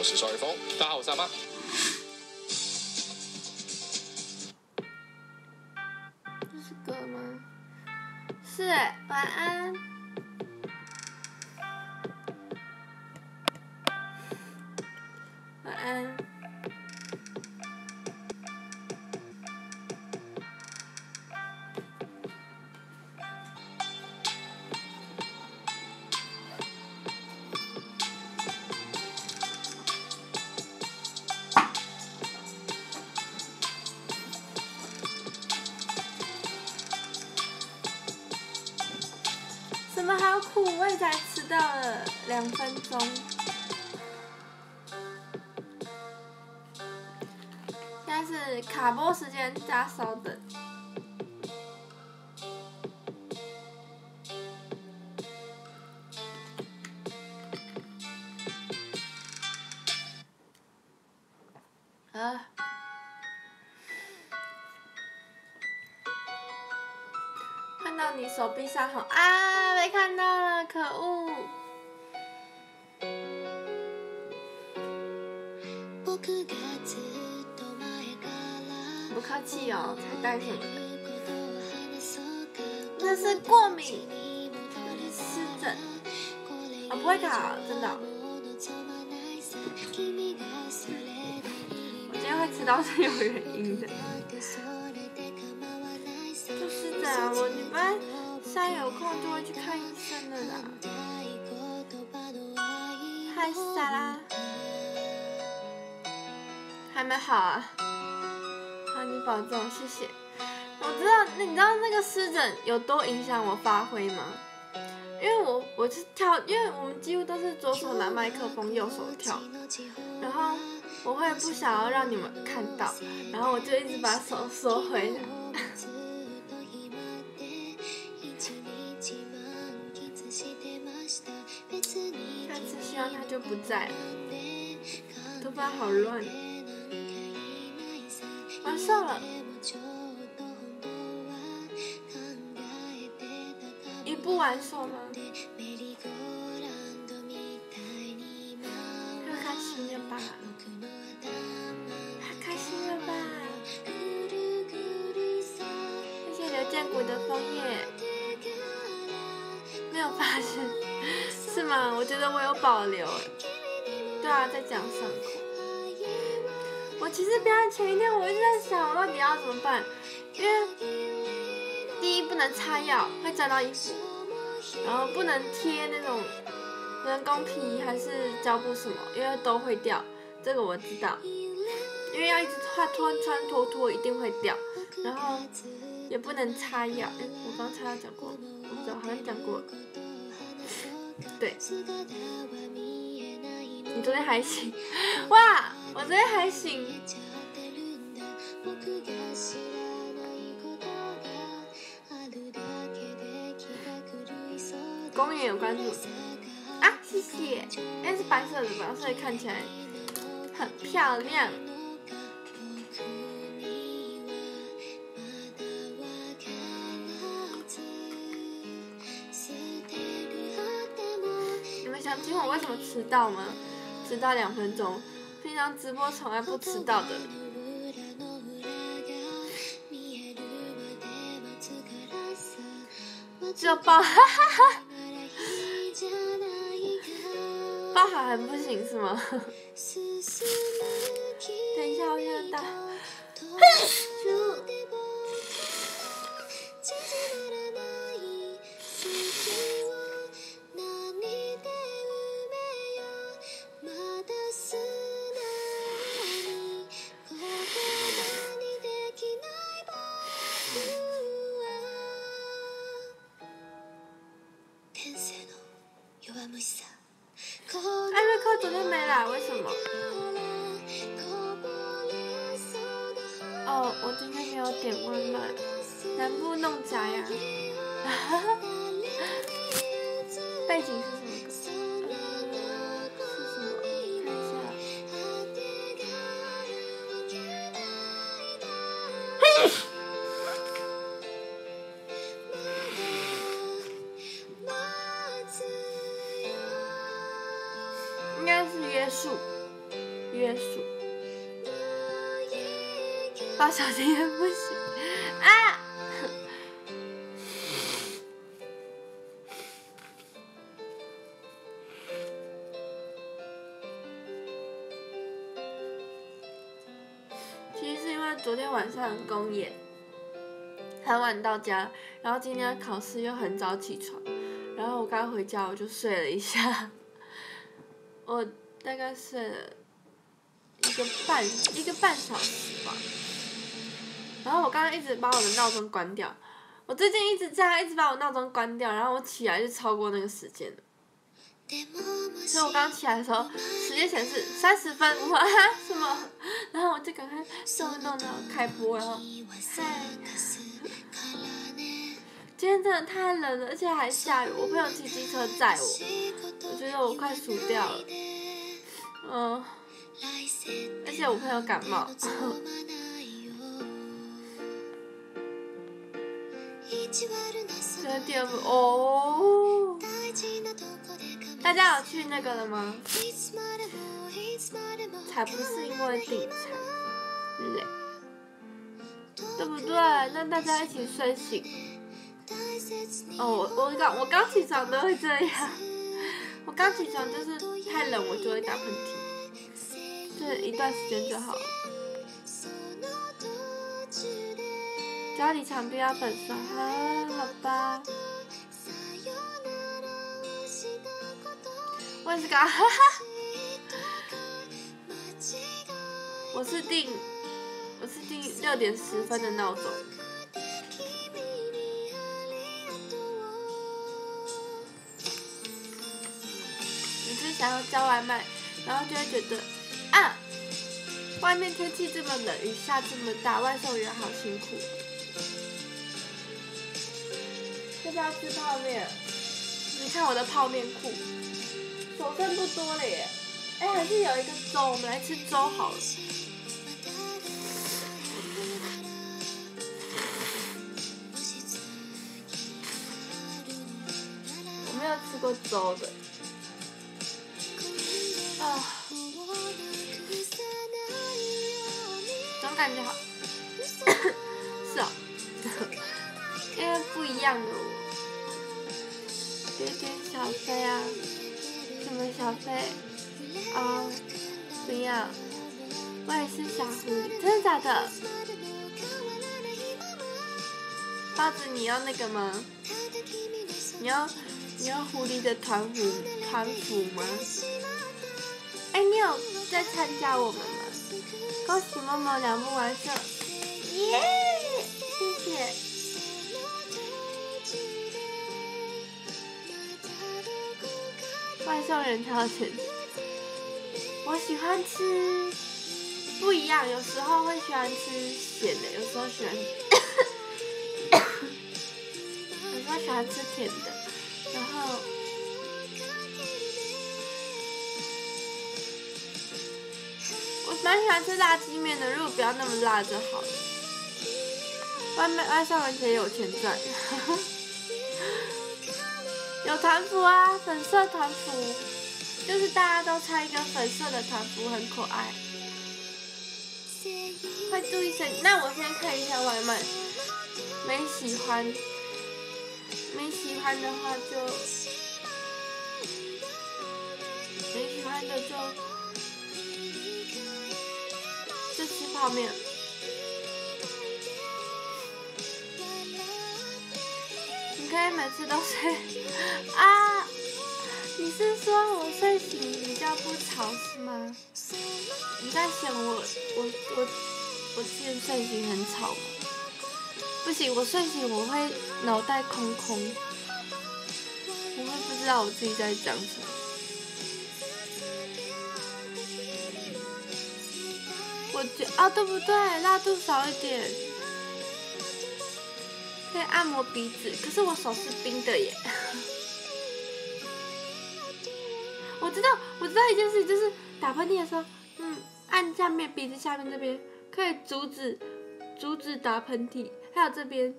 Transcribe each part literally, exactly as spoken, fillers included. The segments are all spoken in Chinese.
我是邵一峰，大家好，我是阿妈。 这是歌吗？是哎，晚安。晚安。怎么好苦？我也才迟到了两分钟。现在是卡播时间，大家稍等。啊！看到你手臂上红啊，没看到了，可恶！不客气哦，才带什么的？那是过敏，那是湿疹。我、哦、不会考，真的、哦。我今天会迟到是有原因的。就湿疹啊，我礼拜三有空就会去看医生的啦。嗨，莎拉，还没好啊？好，你保重，谢谢。我知道，你知道那个湿疹有多影响我发挥吗？因为我我是跳，因为我们几乎都是左手拿麦克风，右手跳，然后我会不想要让你们看到，然后我就一直把手缩回来。下次希望他就不在了，头发好乱。完瘦了。一不完瘦吗？他开心了吧？他开心了吧？谢谢刘建国的枫叶。没有发现，是吗？我觉得我有保留。对啊，在讲上课。我其实表演前一天，我一直在想，我到底要怎么办？因为第一不能擦药，会沾到衣服，然后不能贴那种人工皮还是胶布什么，因为都会掉。这个我知道，因为要一直穿穿穿脱脱，一定会掉。然后也不能擦药，哎，我刚擦药讲过，我不知道，好像讲过了。对。你昨天还醒？哇！我昨天还醒。公园有关注啊，谢谢。因为是白色的吧，所以看起来很漂亮。你们想听我为什么迟到吗？迟到两分钟，平常直播从来不迟到的。只有爆，哈哈哈，爆好还不行是吗？等一下，我想到。艾瑞克昨天没来，为什么？哦，我今天没有点外卖，南部弄假呀。背景是什么歌？是什么？看一下。应该是约束。 约束。发小心也不行啊！其实是因为昨天晚上公演，很晚到家，然后今天考试又很早起床，然后我刚回家我就睡了一下，我大概睡了一个半一个半小时吧。然后我刚刚一直把我的闹钟关掉，我最近一直这样，一直把我闹钟关掉，然后我起来就超过那个时间了。所以我刚起来的时候，时间显示三十分，我说啊什么？然后我就赶快动动脑开播，然后嗨。今天真的太冷了，而且还下雨。我朋友骑机车载我，我觉得我快死掉了。嗯，而且我朋友感冒。这是第二部哦。大家有去那个了吗？才不是因为订餐累，对不对？那大家一起睡醒。哦，我我刚我刚起床都会这样，我刚起床就是太冷我就会打喷嚏，这一段时间就好了。家里墙壁要粉刷，啊，好吧。我也是刚，哈哈。我是定，我是定六点十分的闹钟。你是想要叫外卖，然后就会觉得，啊，外面天气这么冷，雨下这么大，外送员好辛苦。要不要吃泡面？你看我的泡面裤，手剩不多了耶。哎，还是有一个粥，我们来吃粥好了。我没有吃过粥的。啊，总感觉好，是哦，因为不一样的我。点点小飞啊，什么小飞？哦，不要，我也是小狐狸，真的假的？包子，你要那个吗？你要你要狐狸的团服团服吗？哎，你有在参加我们吗？恭喜默默两部完胜，耶！谢谢。外送人超全，我喜欢吃不一样，有时候会喜欢吃咸的，有时候喜欢，有时候喜欢吃甜的，然后我蛮喜欢吃辣鸡面的，如果不要那么辣就好了。外卖外送人也有钱赚。有团服啊，粉色团服，就是大家都穿一个粉色的团服，很可爱。会注意身体。那我先看一下外卖，没喜欢，没喜欢的话就，没喜欢的就，就吃泡面。你可以每次都睡啊？你是说我睡醒比较不吵是吗？你在想我我我我之前睡醒很吵吗？不行，我睡醒我会脑袋空空，我会不知道我自己在讲什么。我觉啊对不对？辣度少一点。可以按摩鼻子，可是我手是冰的耶。我知道，我知道一件事，就是打喷嚏的时候，嗯，按下面鼻子下面这边可以阻止阻止打喷嚏，还有这边，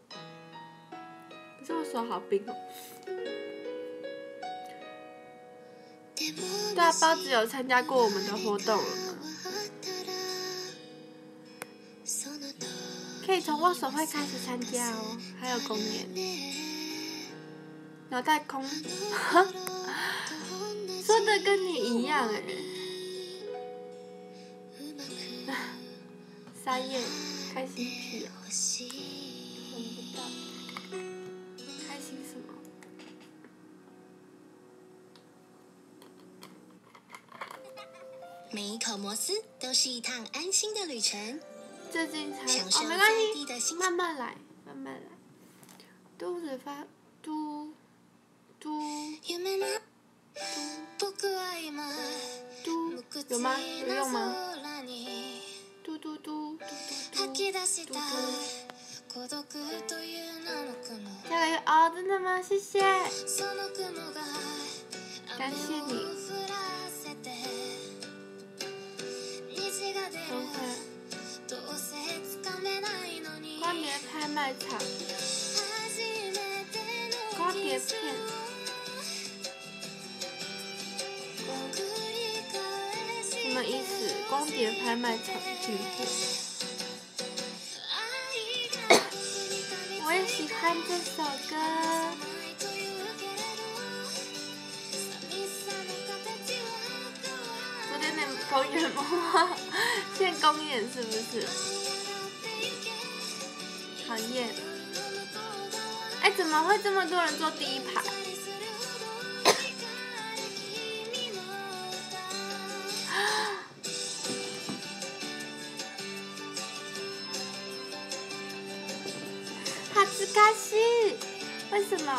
可是我手好冰哦。对啊，包子有参加过我们的活动了吗？ 可以从握手会开始参加哦，还有公演。脑袋空，说的跟你一样哎。沙叶，开心屁啊！闻不到，开心什么？ 每一口摩斯都是一趟安心的旅程。 最近才享受哦，没关在地的系， 心慢慢来，慢慢来。肚子发嘟嘟嘟嘟，有吗？有用吗？嘟嘟嘟嘟嘟嘟嘟嘟。加油哦！真的吗？谢谢，感谢你。等会，光碟拍卖场，光碟片，什么意思？光碟拍卖场进货。我也喜欢这首歌。昨天那公演吗？现在公演是不是？讨厌！哎，怎么会这么多人坐第一排？哈兹卡西，为什么？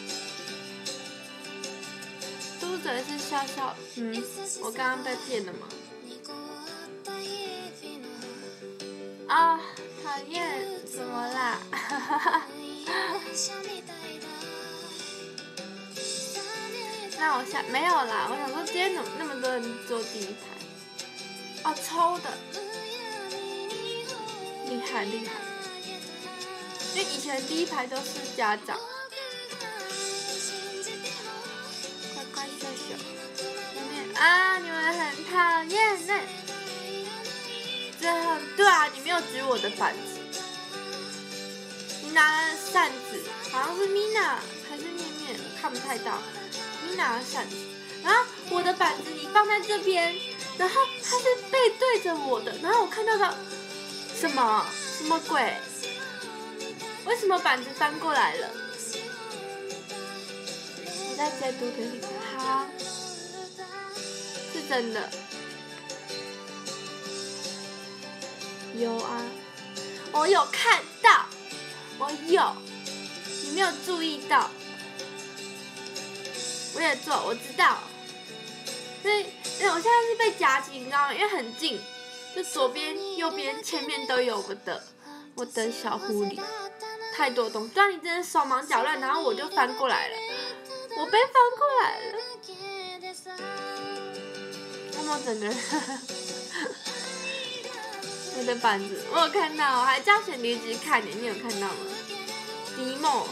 嘟嘴是笑笑，嗯，我刚刚被骗了吗？啊、哦，讨厌，怎么啦？那我想没有啦，我想说今天怎么那么多人坐第一排？哦，抽的，厉害厉害。因为以前第一排都是家长。乖乖秀秀，啊，你们很讨厌呢。最后，对啊，你没有举我的板子，你拿了扇子，好像是 Mina 还是面面，看不太到。Mina 的扇子，然后我的板子你放在这边，然后它是背对着我的，然后我看到的什么什么鬼？为什么板子翻过来了？我再截图给你看，好，是真的。有啊，我有看到，我有，你没有注意到，我也做，我知道。所以，因为我现在是被夹紧，你知道吗？因为很近，就左边、右边、前面都有我的，我的小狐狸。太多东西，对啊，你真的手忙脚乱，然后我就翻过来了，我被翻过来了，我们整个人，我的板子，我有看到，我还叫选离职看你，你有看到吗？迪莫，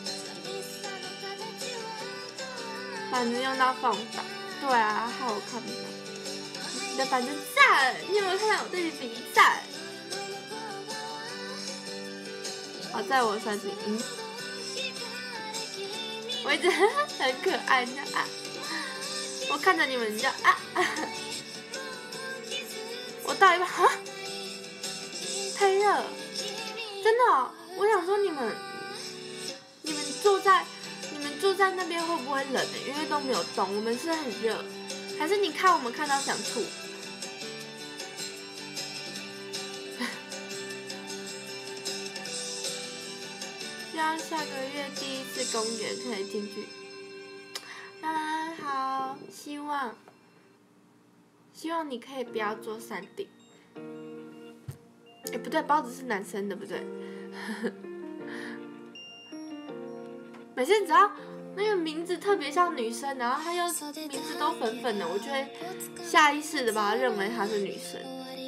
板子用到放大，对啊，害我看不到。你的板子赞，你有没有看到我对你比赞？好在我算是嗯，我一直很可爱的啊，我看着你们就啊啊，我到一半啊，太热，真的、哦，我想说你们，你们坐在你们坐在那边会不会冷呢？因为都没有动，我们是很热，还是你看我们看到想吐？希望下个月第一次公演可以进去。啊，好，希望，希望你可以不要坐山顶。哎，不对，包子是男生的，不对。每次只要那个名字特别像女生，然后他又名字都粉粉的，我就会下意识的把他认为她是女生。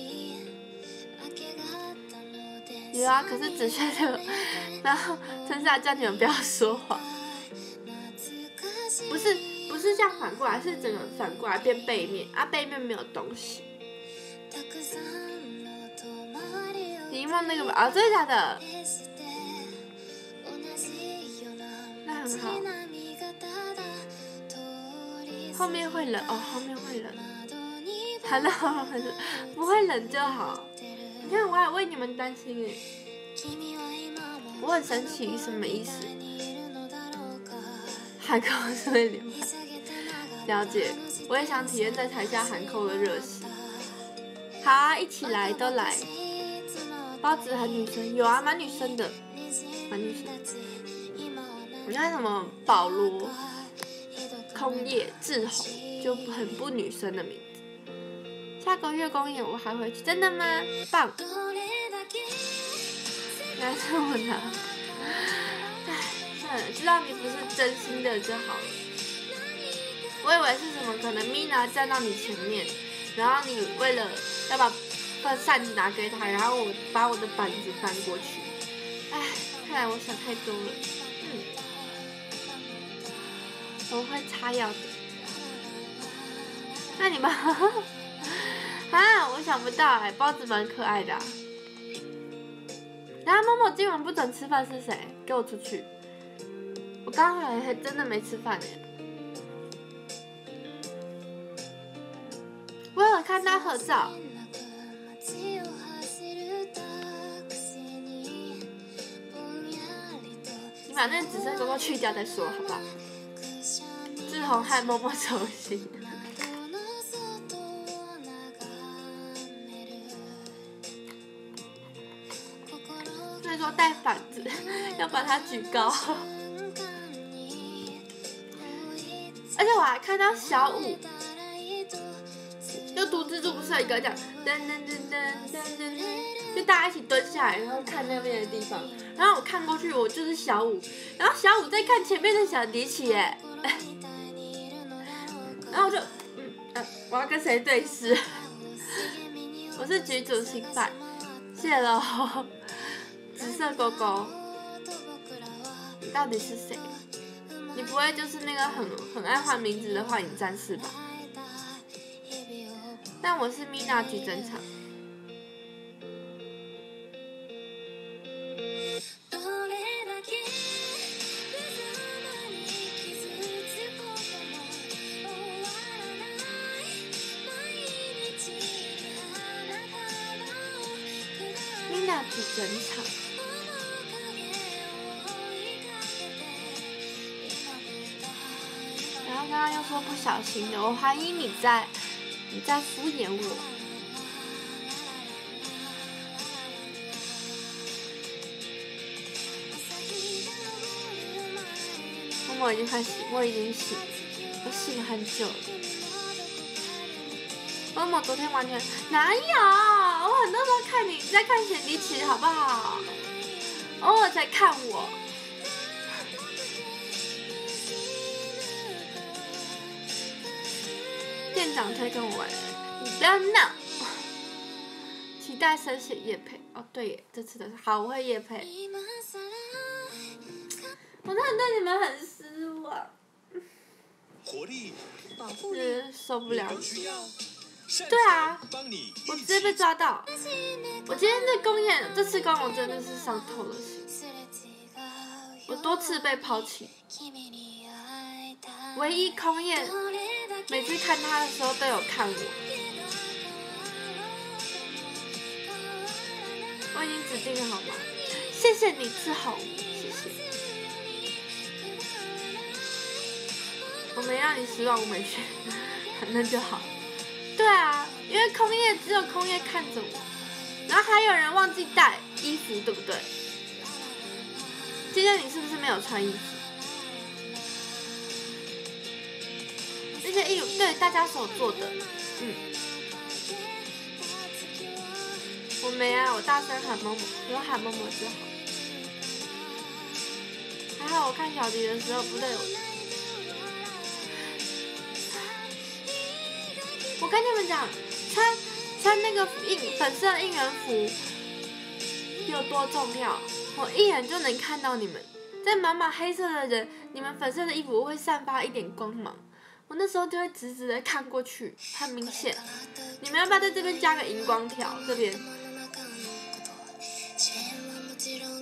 有啊，可是子轩就，然后陈莎叫你们不要说话，不是不是这样反过来，是整个反过来变背面啊，背面没有东西。 柠檬那个吧？啊，真的假的？那很好。后面会冷哦，后面会冷。喊到喉很冷，不会冷就好。你看，我还为你们担心耶。我很生气，什么意思？喊口水流汗。了解，我也想体验在台下喊扣的热血。好啊，一起来，都来。包子很女生，有啊，蛮女生的，蛮女生。你看什么保罗、空叶、志宏，就很不女生的名字。下个月公演我还回去，真的吗？棒！来这么难，唉，算了，知道你不是真心的就好了。我以为是什么，可能 Mina 站到你前面，然后你为了要把把扇子拿给他，然后我把我的板子翻过去。唉，看来我想太多了。嗯，我会擦药的。那你们啊，我想不到哎、欸，包子蛮可爱的、啊。然后默默今晚不准吃饭是谁？给我出去！我刚才还真的没吃饭耶。我有看到合照。你把那个紫色勾勾去掉再说，好不好？志宏和默默手心。所以说带板子要把它举高。而且我还看到小五。就独蜘蛛不是有一个这样，噔噔噔噔噔噔噔，就大家一起蹲下来，然后看那边的地方，然后我看过去，我就是小五，然后小五在看前面的小迪奇耶，然后我就，嗯，呃，我要跟谁对视？我是局主新版，谢喽，紫色勾勾，你到底是谁？你不会就是那个很很爱换名字的幻影战士吧？但我是 Mina 举整场。Mina 举整场。然后刚刚又说不小心的，我怀疑你在。你在敷衍我。默默已经快醒，我已经醒，我醒了很久了。默默昨天完全哪有？我很多时候看你在看显迪奇，好不好？偶尔才看我。店长推跟我玩，你不要闹。期待生写业配哦，对耶，这次的好，我会业配。我真的对你们很失望。活力，保护力，受不了。对啊，我直接被抓到。我今天这公演，这次公我真的是伤透了心。我多次被抛弃。唯一空宴，每次看他的时候都有看我。我已经指定了好吗？谢谢你，志宏，谢谢。我没让你失望，我没去，那就好。对啊，因为空夜只有空夜看着我，然后还有人忘记带衣服，对不对？今天你是不是没有穿衣服？那些衣服对大家手做的，嗯。我没啊，我大声喊某某，有喊某某就好。还好我看小迪的时候不对有。我跟你们讲，穿穿那个应粉色应援服有多重要，我一眼就能看到你们。在满满黑色的人，你们粉色的衣服会散发一点光芒。我那时候就会直直的看过去，很明显。你们要不要在这边加个荧光条？这边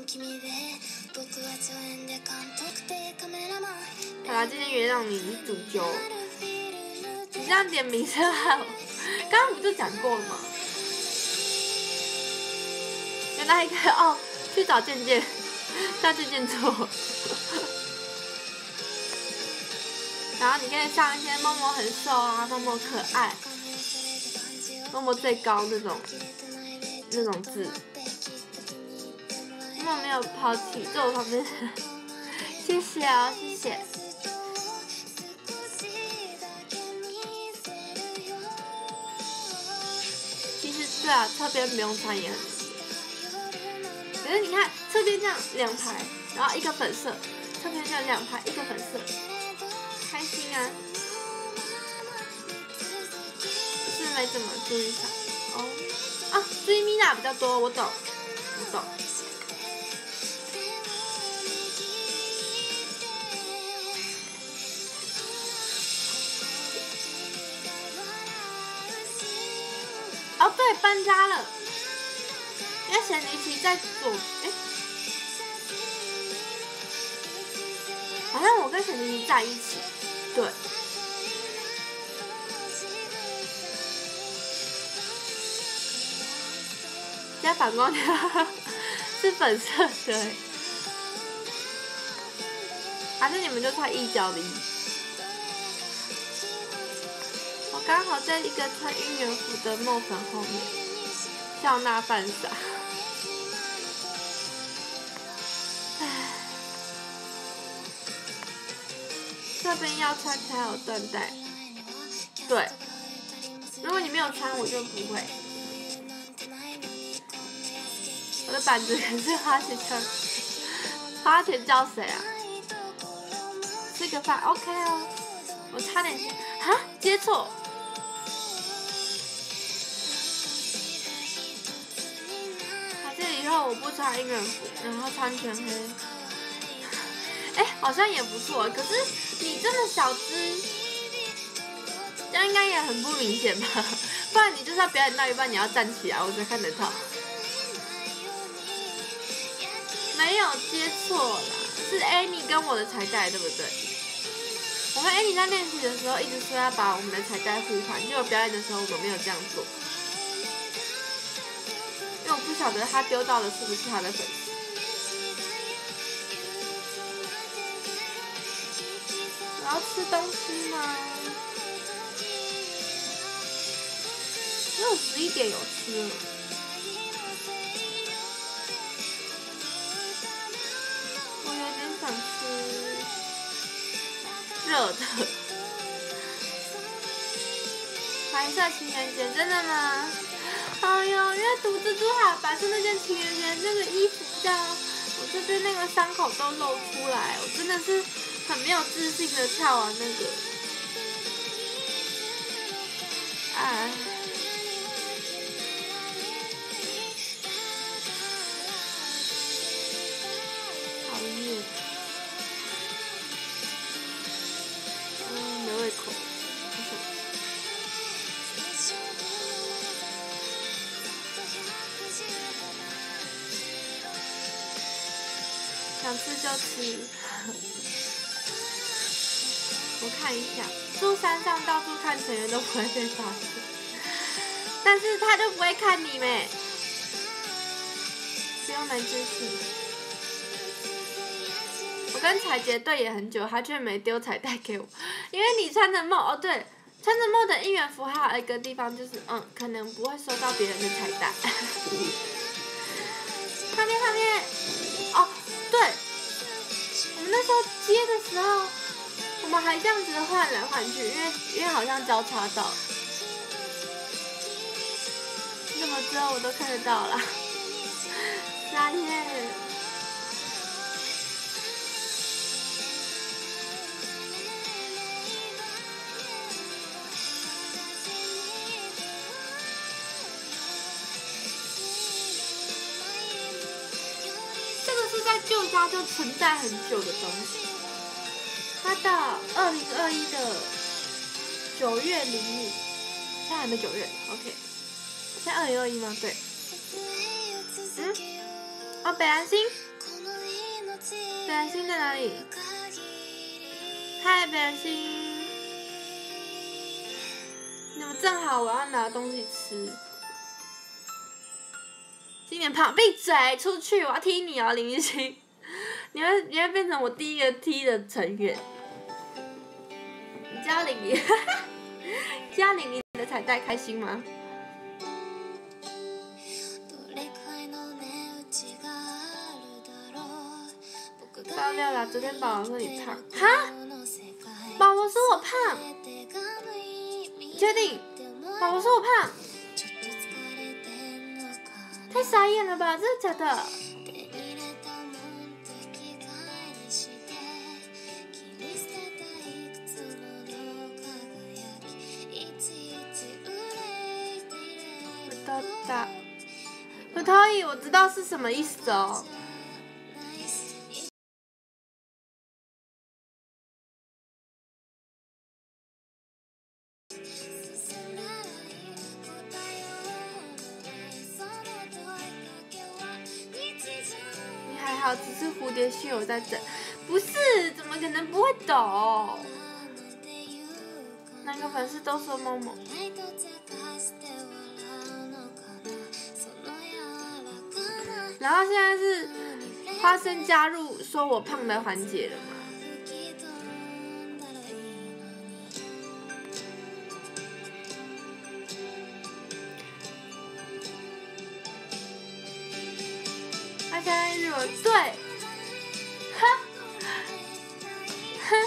好啦，今天原谅你，你主揪。你这样点名声害我，刚刚不就讲过了吗？原来一个哦，去找健健，叫健健做。然后你可以上一些默默很瘦啊，默默可爱，默默最高那种那种字。默默没有抛弃，在我旁边。谢谢哦，谢谢。其实对啊，侧边不用穿也很直。可是你看侧边这样两排，然后一个粉色，侧边这样两排一个粉色，开心啊！是没怎么注意上哦啊，注意米娜比较多，我懂，我懂。哦，对，搬家了，因为贤尼奇在左，哎，好像我跟贤尼奇在一起，对。加反光条是粉色的，还是你们就穿一角的衣服？我刚好在一个穿姻缘服的梦粉后面，笑纳犯傻。唉，这边要穿才有缎带。对，如果你没有穿，我就不会。我的板子可是花钱叫，花钱叫谁啊？吃个饭 ，OK 哦。我差点哈接错。还是以后我不穿姻缘服，然后穿全黑。哎，好像也不错。可是你这么小只，这样应该也很不明显吧？不然你就是要表演到一半，你要站起来，我才看得到。没有接错啦，是 Annie 跟我的彩带，对不对？我跟 Annie 在练习的时候一直说要把我们的彩带互换，结果表演的时候我们没有这样做，因为我不晓得他丢到的是不是他的粉丝。我要吃东西吗？因为我十一点有吃了。想吃热的，白色情人节真的吗？哎呦，因为读蜘蛛海白色那件情人节那个衣服这样，我这边那个伤口都露出来，我真的是很没有自信的跳完那个，哎。想吃就吃。我看一下，住山上到处看成员都不会被发现，但是他就不会看你咩？不用没自信。我跟彩杰对也很久，他却没丢彩带给我，因为你穿着梦哦对，穿着梦的姻缘服还有一个地方就是嗯，可能不会收到别人的彩带。画面画面，哦对，我们那时候接的时候，我们还这样子换来换去，因为因为好像交叉到，怎么之后我都看得到了，傻眼。旧家就存在很久的东西，它到二零二一的九月零日，现在还没九月 ，OK， 现在二零二一吗？对，嗯，哦，北蓝星， 北安心在哪里？嗨，北安心，你们正好，我要拿东西吃。今年胖，闭嘴，出去！我要踢你哦，林依欣，你会你会变成我第一个踢的成员。嘉玲玲，嘉玲玲的彩带开心吗？爆料啦！昨天宝宝说你胖，哈？宝宝说我胖，你确定？宝宝说我胖，太傻眼了吧？真的假的？我大，我同意，我知道是什么意思哦。好，只是蝴蝶袖有在整，不是，怎么可能不会懂？哪个粉丝都说某某。然后现在是花生加入说我胖的环节了吗？他现在日文对，哈，哼，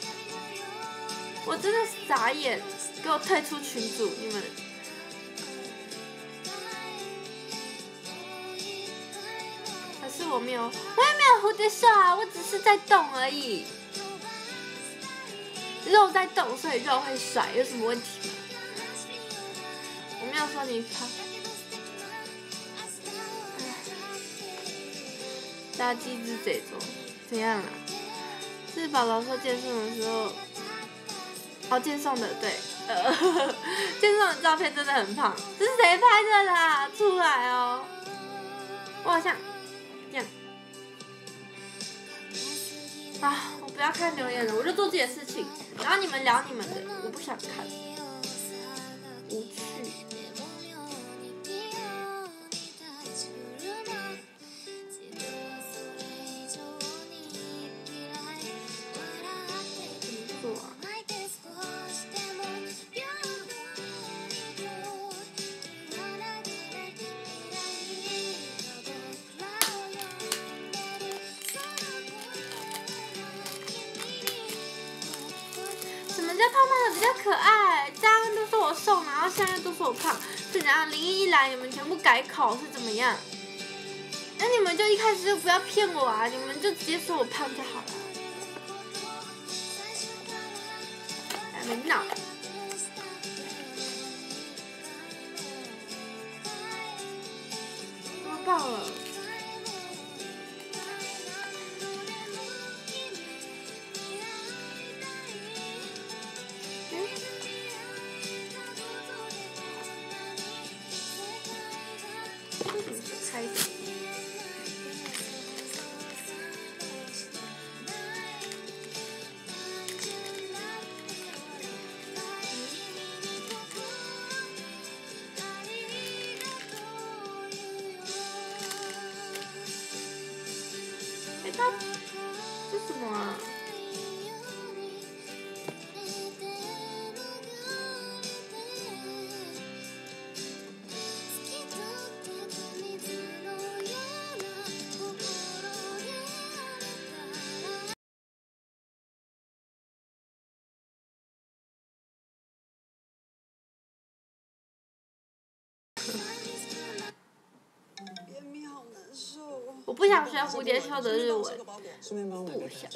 我真的傻眼，给我退出群组，你们。可是我没有，我也没有蝴蝶袖啊，我只是在动而已，肉在动，所以肉会甩，有什么问题吗？我没有说你胖。大家机智这种，怎样啊？是宝宝说健送的时候，哦，健送的对，呃，健送的照片真的很胖，这是谁拍的啦？出来哦，我好像这样啊，我不要看留言了，我就做自己的事情，然后你们聊你们的，我不想看，无趣。人家胖胖的比较可爱，家人都说我瘦，然后现在都说我胖，是怎样？零一一来，你们全部改口是怎么样？那你们就一开始就不要骗我啊！你们就直接说我胖就好了。还没闹。我爆了。开的。哎，它这什么啊？我不想学蝴蝶袖的日文，不想。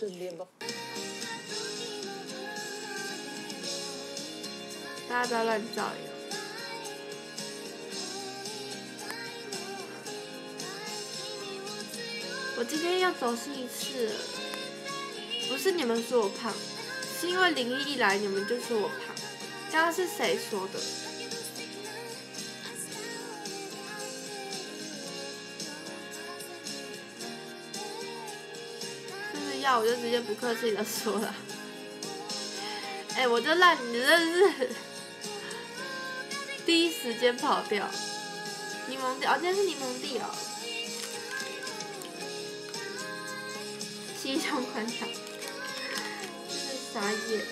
大家不要乱造谣。我今天又走心一次了，不是你们说我胖，是因为零一一来你们就说我胖。刚刚是谁说的？ 到，我就直接不客气的说了。哎、欸，我就让你真是第一时间跑掉。柠檬地，哦，今天是柠檬地哦。西胸宽肠，真是傻眼。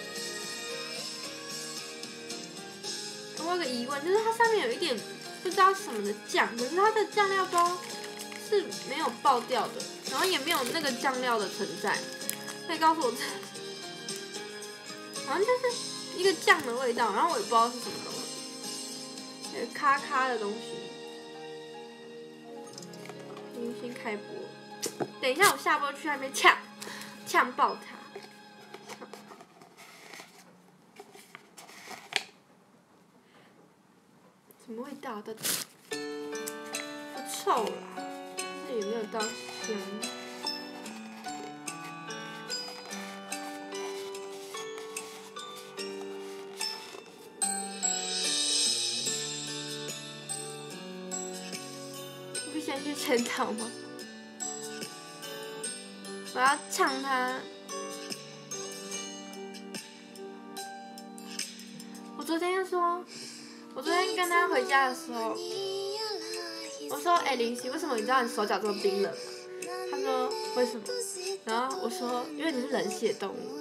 我有个疑问，就是它上面有一点不知道什么的酱，可是它的酱料包是没有爆掉的，然后也没有那个酱料的存在。可以告诉我这？好像就是一个酱的味道，然后我也不知道是什么东西，有咔咔的东西。我先开播，等一下我下播去那边呛，呛爆它。什么味道？到底不臭啦，这也没有到香。不先去检讨吗？我要呛他。我昨天说，我昨天跟他回家的时候，我说：“哎、欸，林夕，为什么你知道你手脚这么冰冷吗？”他说：“为什么？”然后我说：“因为你是冷血动物。”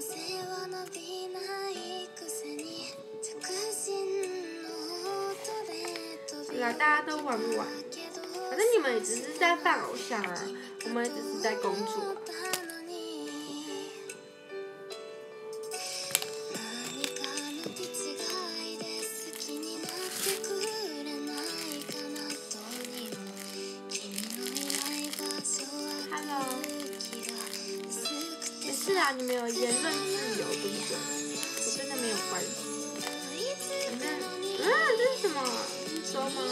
对啊，大家都玩不玩？反正你们也只是在扮偶像啊，我们也只是在工作、啊。Hello， 没事啊，你们有言论自由，对不对？我真的没有关系。反正，嗯，这是什么？是粥吗？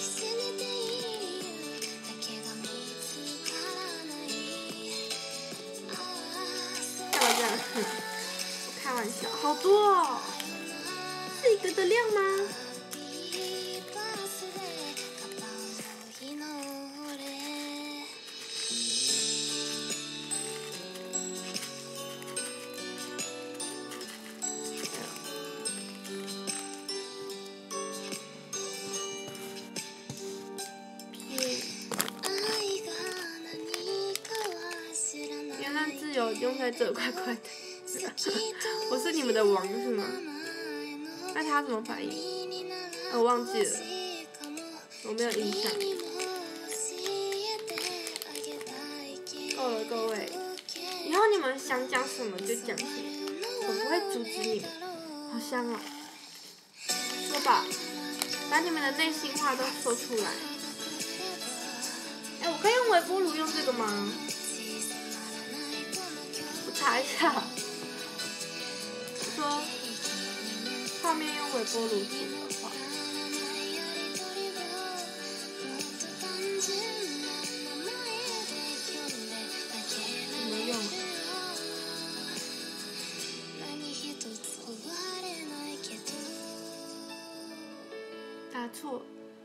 我开玩笑，好多哦，是一个的量吗？言论自由用在这块块的。我是你们的王是吗？那他怎么反应？我忘记了，我没有印象。够了，各位，以后你们想讲什么就讲什么，我不会阻止你们。好香哦！说吧，把你们的内心话都说出来。哎，我可以用微波炉用这个吗？我查一下。说泡面用微波炉煮的话，怎么用？打错。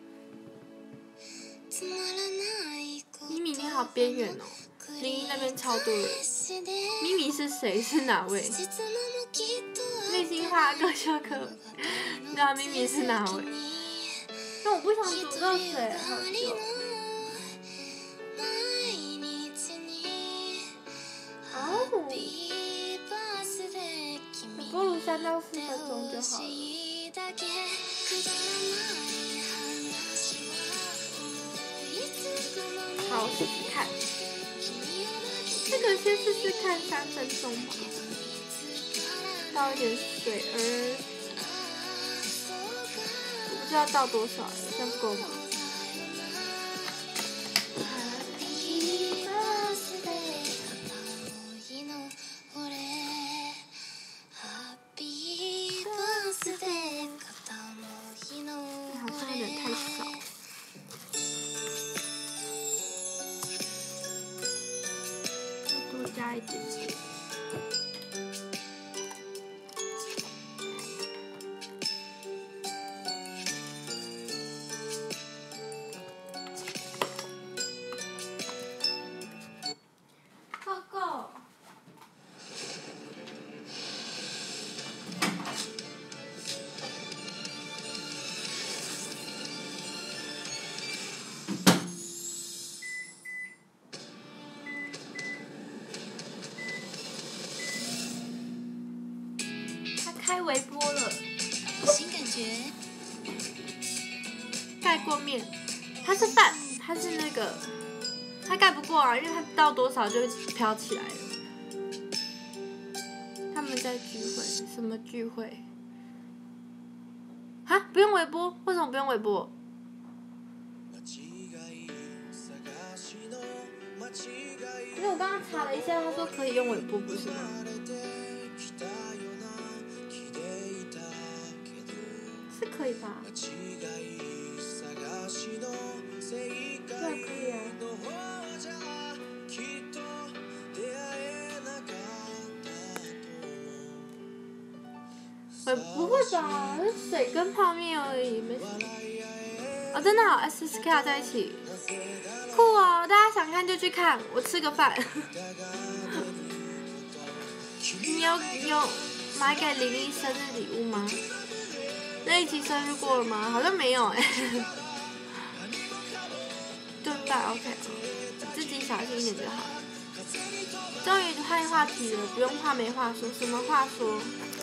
咪咪你好边缘哦，零一那边超多人。咪咪是谁？是哪位？内心话各修各，你知道咪咪是哪位？但我不想煮热水，好久。哦，微波炉三到四分钟就好了。好，试试看。这个先试试看三分钟吧。倒一点水，而我不知道倒多少，这样够吗？好像有点太少，再多加一点点。 盖过面，它是饭，它是那个，它盖不过啊，因为它到多少就会飘起来了。他们在聚会，什么聚会？啊，不用微波？为什么不用微波？因为我刚刚查了一下，他说可以用微波，不是吗？是可以吧？对啊，可以啊。呃，不会吧？是水跟泡面而已，没什么。哦，真的哦 ，S S K 在一起，酷哦！大家想看就去看，我吃个饭。你有有买给玲玲生日礼物吗？那一期生日过了吗？好像没有哎。顿饭 OK， 自己小心一点就好。终于换话题了，不用怕没话说。什么话说？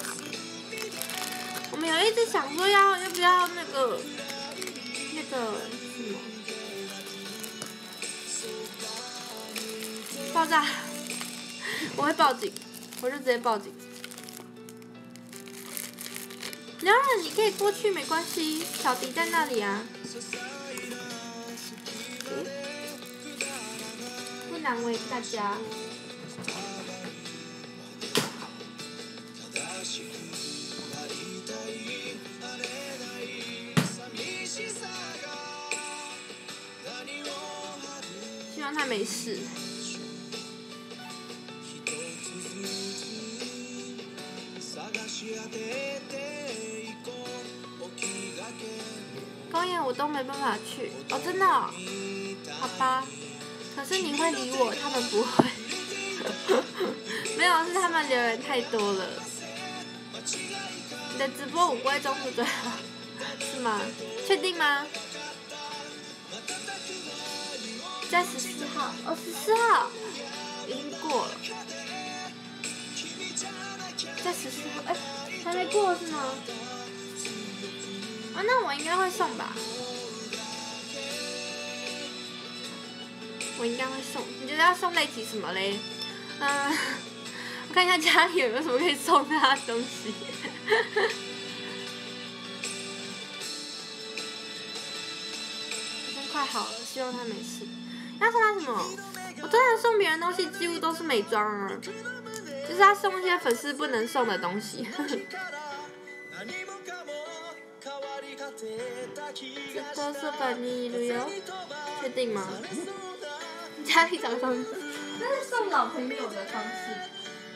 我们有一直想说要要不要那个那个什么爆炸，我会报警，我就直接报警。然后你可以过去没关系，小迪在那里啊。嗯、不难为大家。希望他没事。公演我都没办法去，哦，真的、哦？好吧。可是你会理我，他们不会。没有，是他们留言太多了。你的直播我不会中途最好，是吗？确定吗？在十四号，哦，十四号已经过了。在十四号，哎，还没过是吗？啊，那我应该会送吧。我应该会送。你觉得要送类几什么嘞？嗯、呃，我看一下家里有没有什么可以送他的东西。已经快好了，希望他没事。要送他什么？我通常送别人东西几乎都是美妆啊，就是要送一些粉丝不能送的东西。这都是本你旅游，确定吗？家里找方式，那是送老朋友的方式。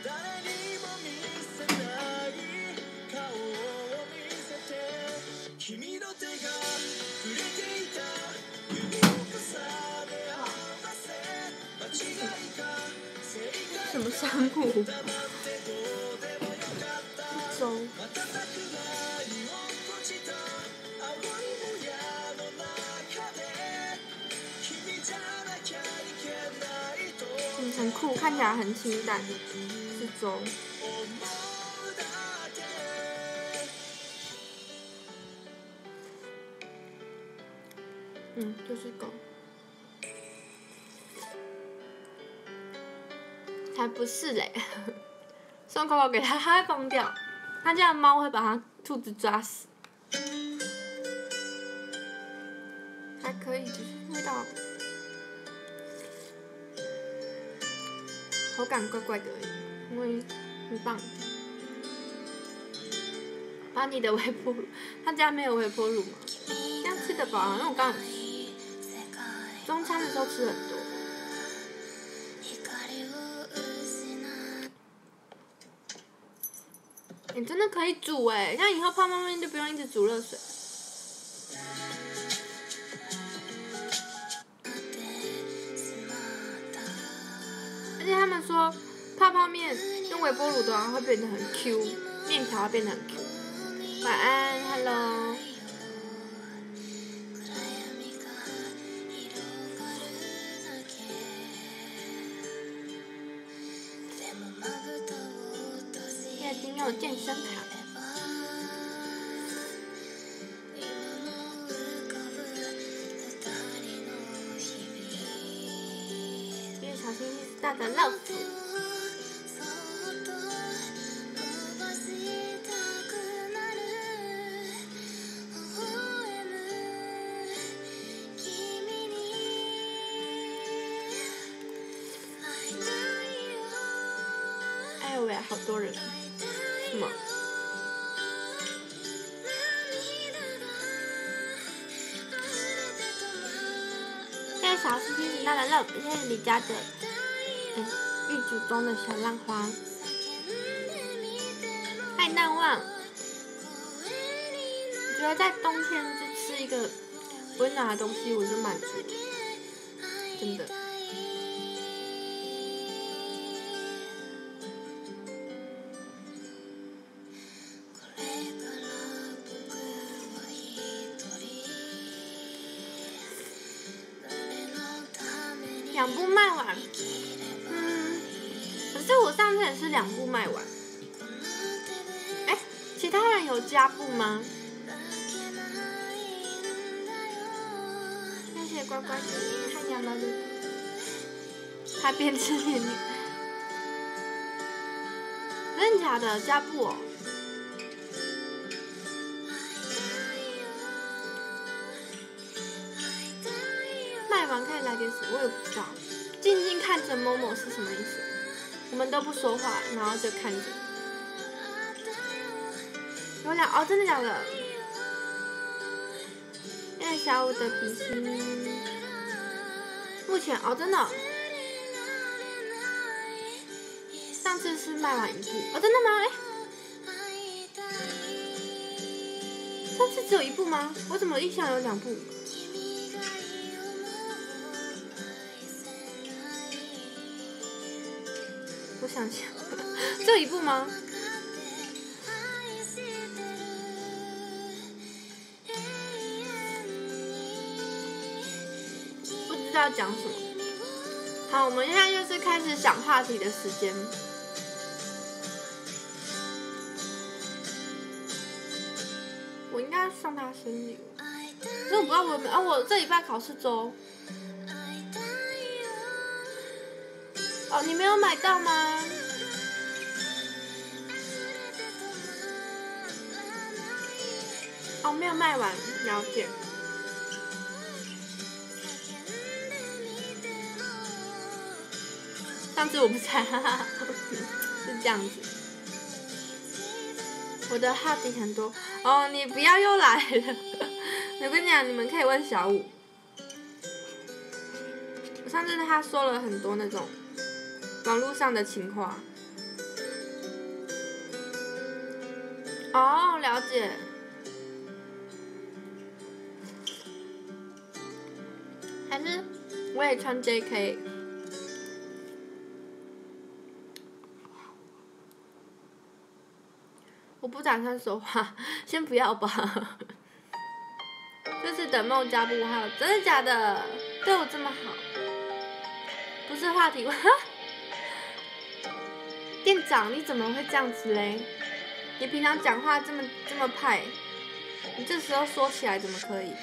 什么山姆？粥。嗯，很酷，看起来很清淡，是粥。嗯，就是狗。才不是嘞！送狗狗给他，他会疯掉。他家的猫会把他兔子抓死。还可以，只是味道口感怪怪的而已，因为很棒。把你的微波炉，他家没有微波炉吗？这样吃得饱啊，因为我刚中餐的时候吃很多。你、欸、真的可以煮哎，那以后泡泡面就不用一直煮热水。而且他们说泡泡面用微波炉的话会变得很 Q， 面条会变得很 Q。晚安 ，Hello。现在已经有健身卡。 星星是大的 love。哎喂，好多人，什么？谢谢小星星是大的 love， 谢谢李佳的。嗯，玉竹中的小浪花，太难忘。我觉得在冬天就吃一个温暖的东西，我就满足了，真的。两部卖完，嗯，可是我上次也是两部卖完。哎，其他人有加布吗？谢谢乖乖的，太阳了，他边吃甜点，真的假的？加布哦。卖完可以来点什么？我也不知道。静静看着某某是什么意思？我们都不说话，然后就看着。有两哦，真的假的？因为小五的比心，目前哦，真的。上次是卖完一部，哦，真的吗？哎，上次只有一部吗？我怎么印象有两部？我想想，只有一部吗？不知道讲什么。好，我们现在就是开始想话题的时间。我应该送他生日，可是我不知道我有没有啊？我这礼拜考试周。哦，你没有买到吗？哦，没有卖完，了解。上次我不猜，哈哈，是这样子。我的话题很多哦，你不要又来了。我跟你讲，你们可以问小五。我上次他说了很多那种网络上的情话。哦，了解。还是我也穿 J K。我不打算说话，先不要吧。就是等梦加布，还有真的假的？对我这么好，不是话题。店长，你怎么会这样子嘞？你平常讲话这么这么派，你这时候说起来怎么可以？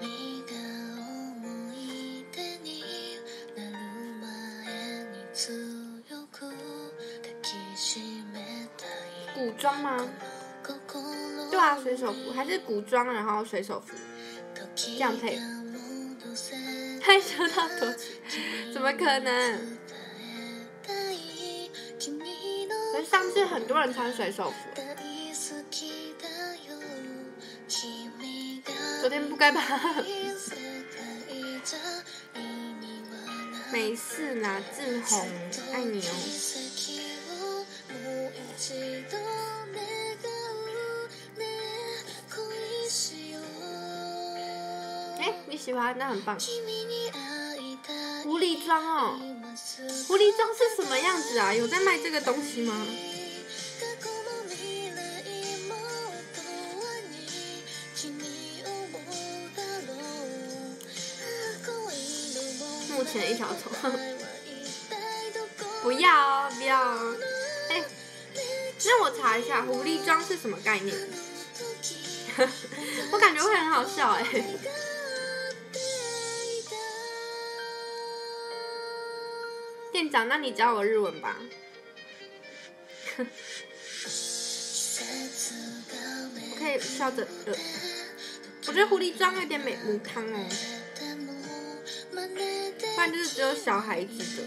古装吗？对啊，水手服还是古装，然后水手服，这样配。害羞到多久？怎么可能？可是上次很多人穿水手服。昨天不该吧？没事啦，志宏，爱你哦。哎，你喜欢？那很棒。狐狸装哦，狐狸装是什么样子啊？有在卖这个东西吗？目前一条虫。不要哦，不要哦。哎，那我查一下狐狸装是什么概念？我感觉会很好笑哎。 店长，那你教我日文吧。我可以笑着呃，我觉得狐狸装有点美母汤哦，不然就是只有小孩子的。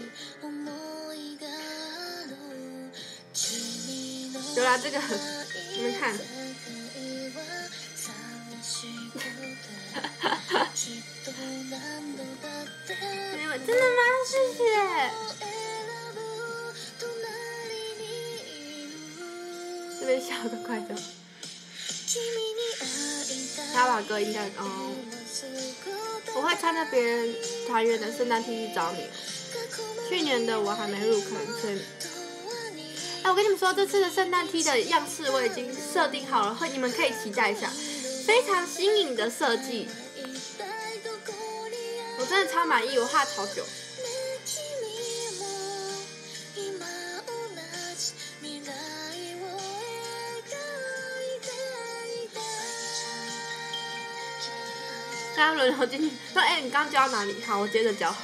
有啦，这个你们看。没有，真的吗？谢谢。这边笑得快的。拉瓦哥应该哦，我会穿着别人团员的圣诞 T 去找你。去年的我还没入坑，所以。哎，我跟你们说，这次的圣诞 T 的样式我已经设定好了，会你们可以期待一下，非常新颖的设计，我真的超满意，我画超久。刚刚轮流进去，说：“哎、欸，你刚教哪里？好，我接着教。”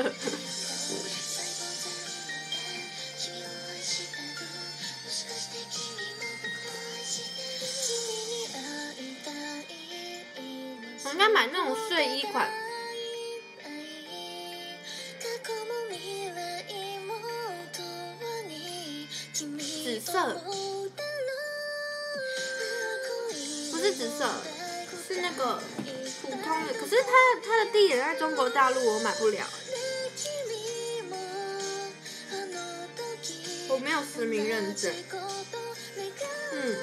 我应该买那种睡衣款，紫色，不是紫色，是那个普通的。可是它它的地点在中国大陆，我买不了。我没有实名认证。嗯。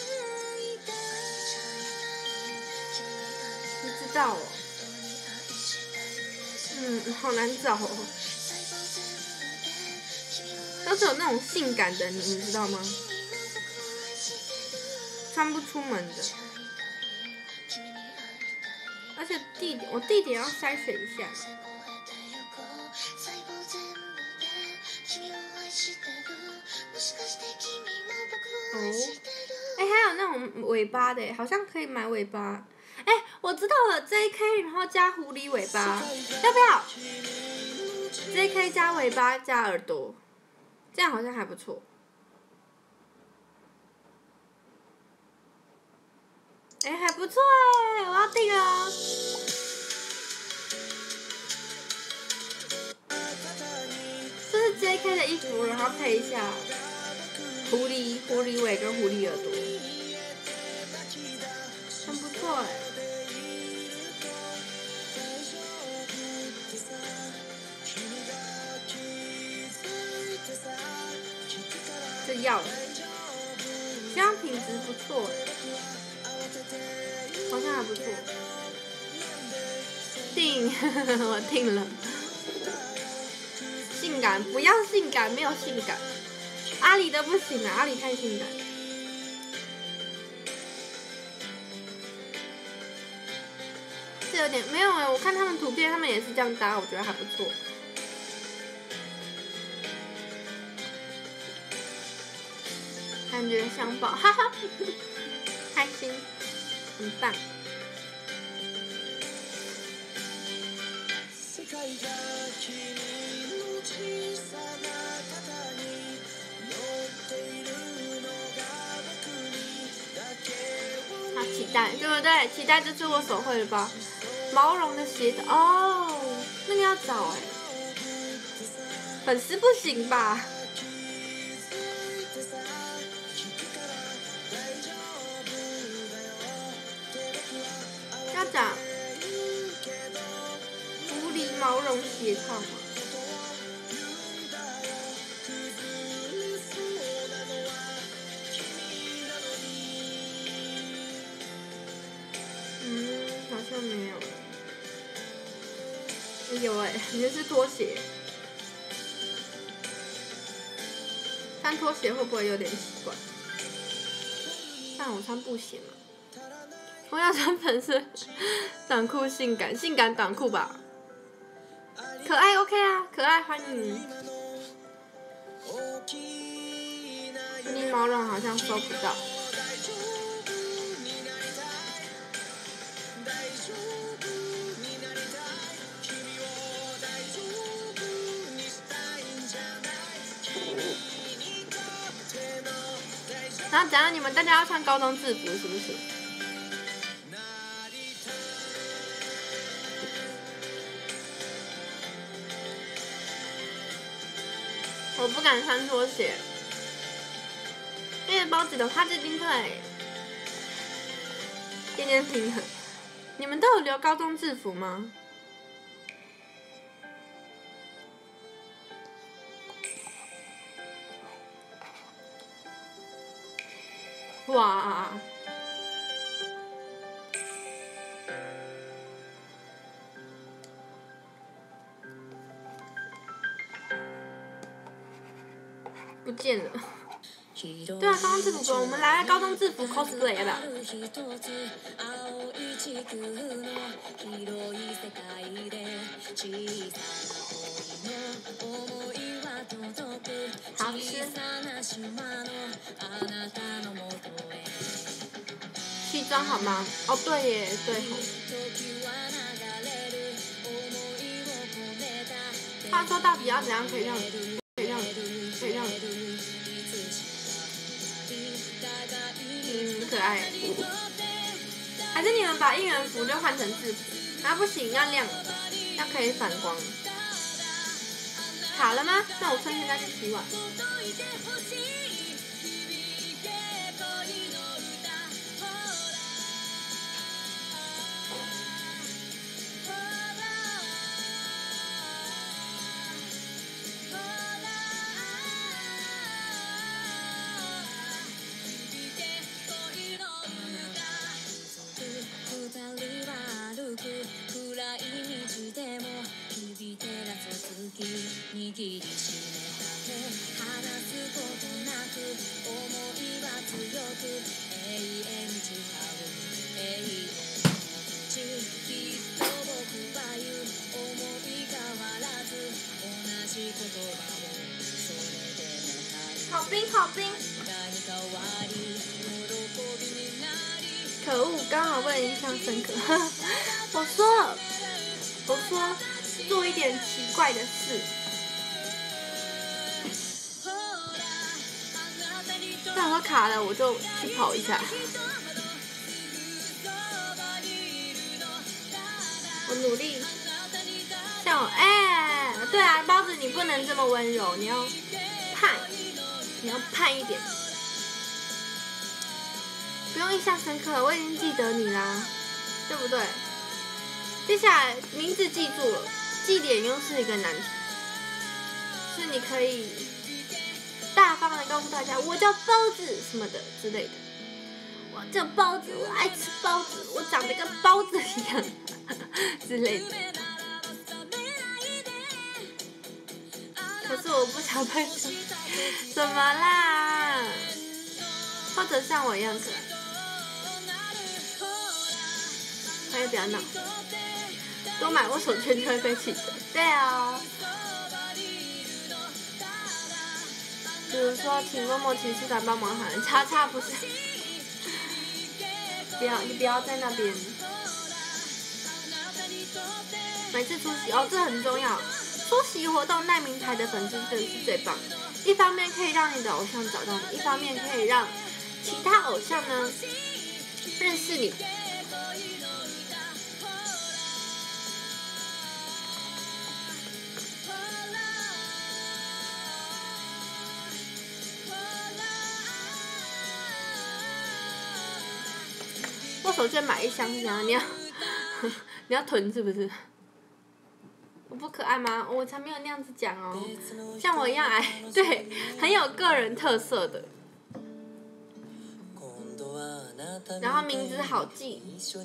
你知道哦，嗯，好难找哦，都是有那种性感的，你你知道吗？穿不出门的，而且地点我地点要筛选一下。哦，哎，还有那种尾巴的，好像可以买尾巴。哎，我知道了 ，J K 然后加狐狸尾巴，要不要 ？J K 加尾巴加耳朵，这样好像还不错。哎，还不错哎，我要订了。这是 J K 的衣服，然后配一下狐狸狐狸尾跟狐狸耳朵，很不错哎。这要了，希望品质不错，好像还不错。订，我订了。性感，不要性感，没有性感。阿里的不行啊，阿里太性感。这有点没有哎，我看他们图片，他们也是这样搭，我觉得还不错。感觉像宝，哈哈，开心，很棒。好期待，对不对？期待这次我手绘的吧。毛绒的鞋子哦，那个要找哎、欸，粉丝不行吧？要找狐狸毛绒鞋套吗？嗯，好像没有。有哎、欸，你这是拖鞋，穿拖鞋会不会有点奇怪？但我穿布鞋嘛，我要穿粉色短裤，性感性感短裤吧，可爱 OK 啊，可爱欢迎。你毛绒好像收不到。 然后怎样？你们大家要穿高中制服是不是？我不敢穿拖鞋，因为包子的话最近会渐渐平衡。你们都有留高中制服吗？哇！不见了。对啊，高中制服，我们来高中制服 cosplay 吧。好吃。西装好吗？哦，对耶，对吼。话说到底要怎样可以让可以让可以让嗯可爱？还是你们把应援服就换成制服？啊不行，要亮，要可以反光。卡了吗？那我趁现在去洗碗。好冰好冰！可恶，刚好被印象深刻。我说了，我说做一点奇怪的事。但我卡了，我就去跑一下。我努力。像我，哎、欸，对啊，包子你不能这么温柔，你要盼，你要盼一点。不用印象深刻，我已经记得你啦，对不对？接下来名字记住了，记点又是一个难题，是你可以大方的告诉大家，我叫包子什么的之类的。我叫包子，我爱吃包子，我长得跟包子一样之类的。可是我不想被说怎么啦？或者像我一样可爱。可以不要闹，多买握手券就会被气走。对啊。比如说，请默默骑士团帮忙喊叉叉不是？不要，你不要在那边。每次出席哦，这很重要。出席活动赖名牌的粉丝真的是最棒的，一方面可以让你的偶像找到你，一方面可以让其他偶像呢认识你。握手券买一箱是怎样？你要你要囤是不是？我不可爱吗？我才没有那样子讲哦，像我一样矮，对，很有个人特色的。然后名字好记。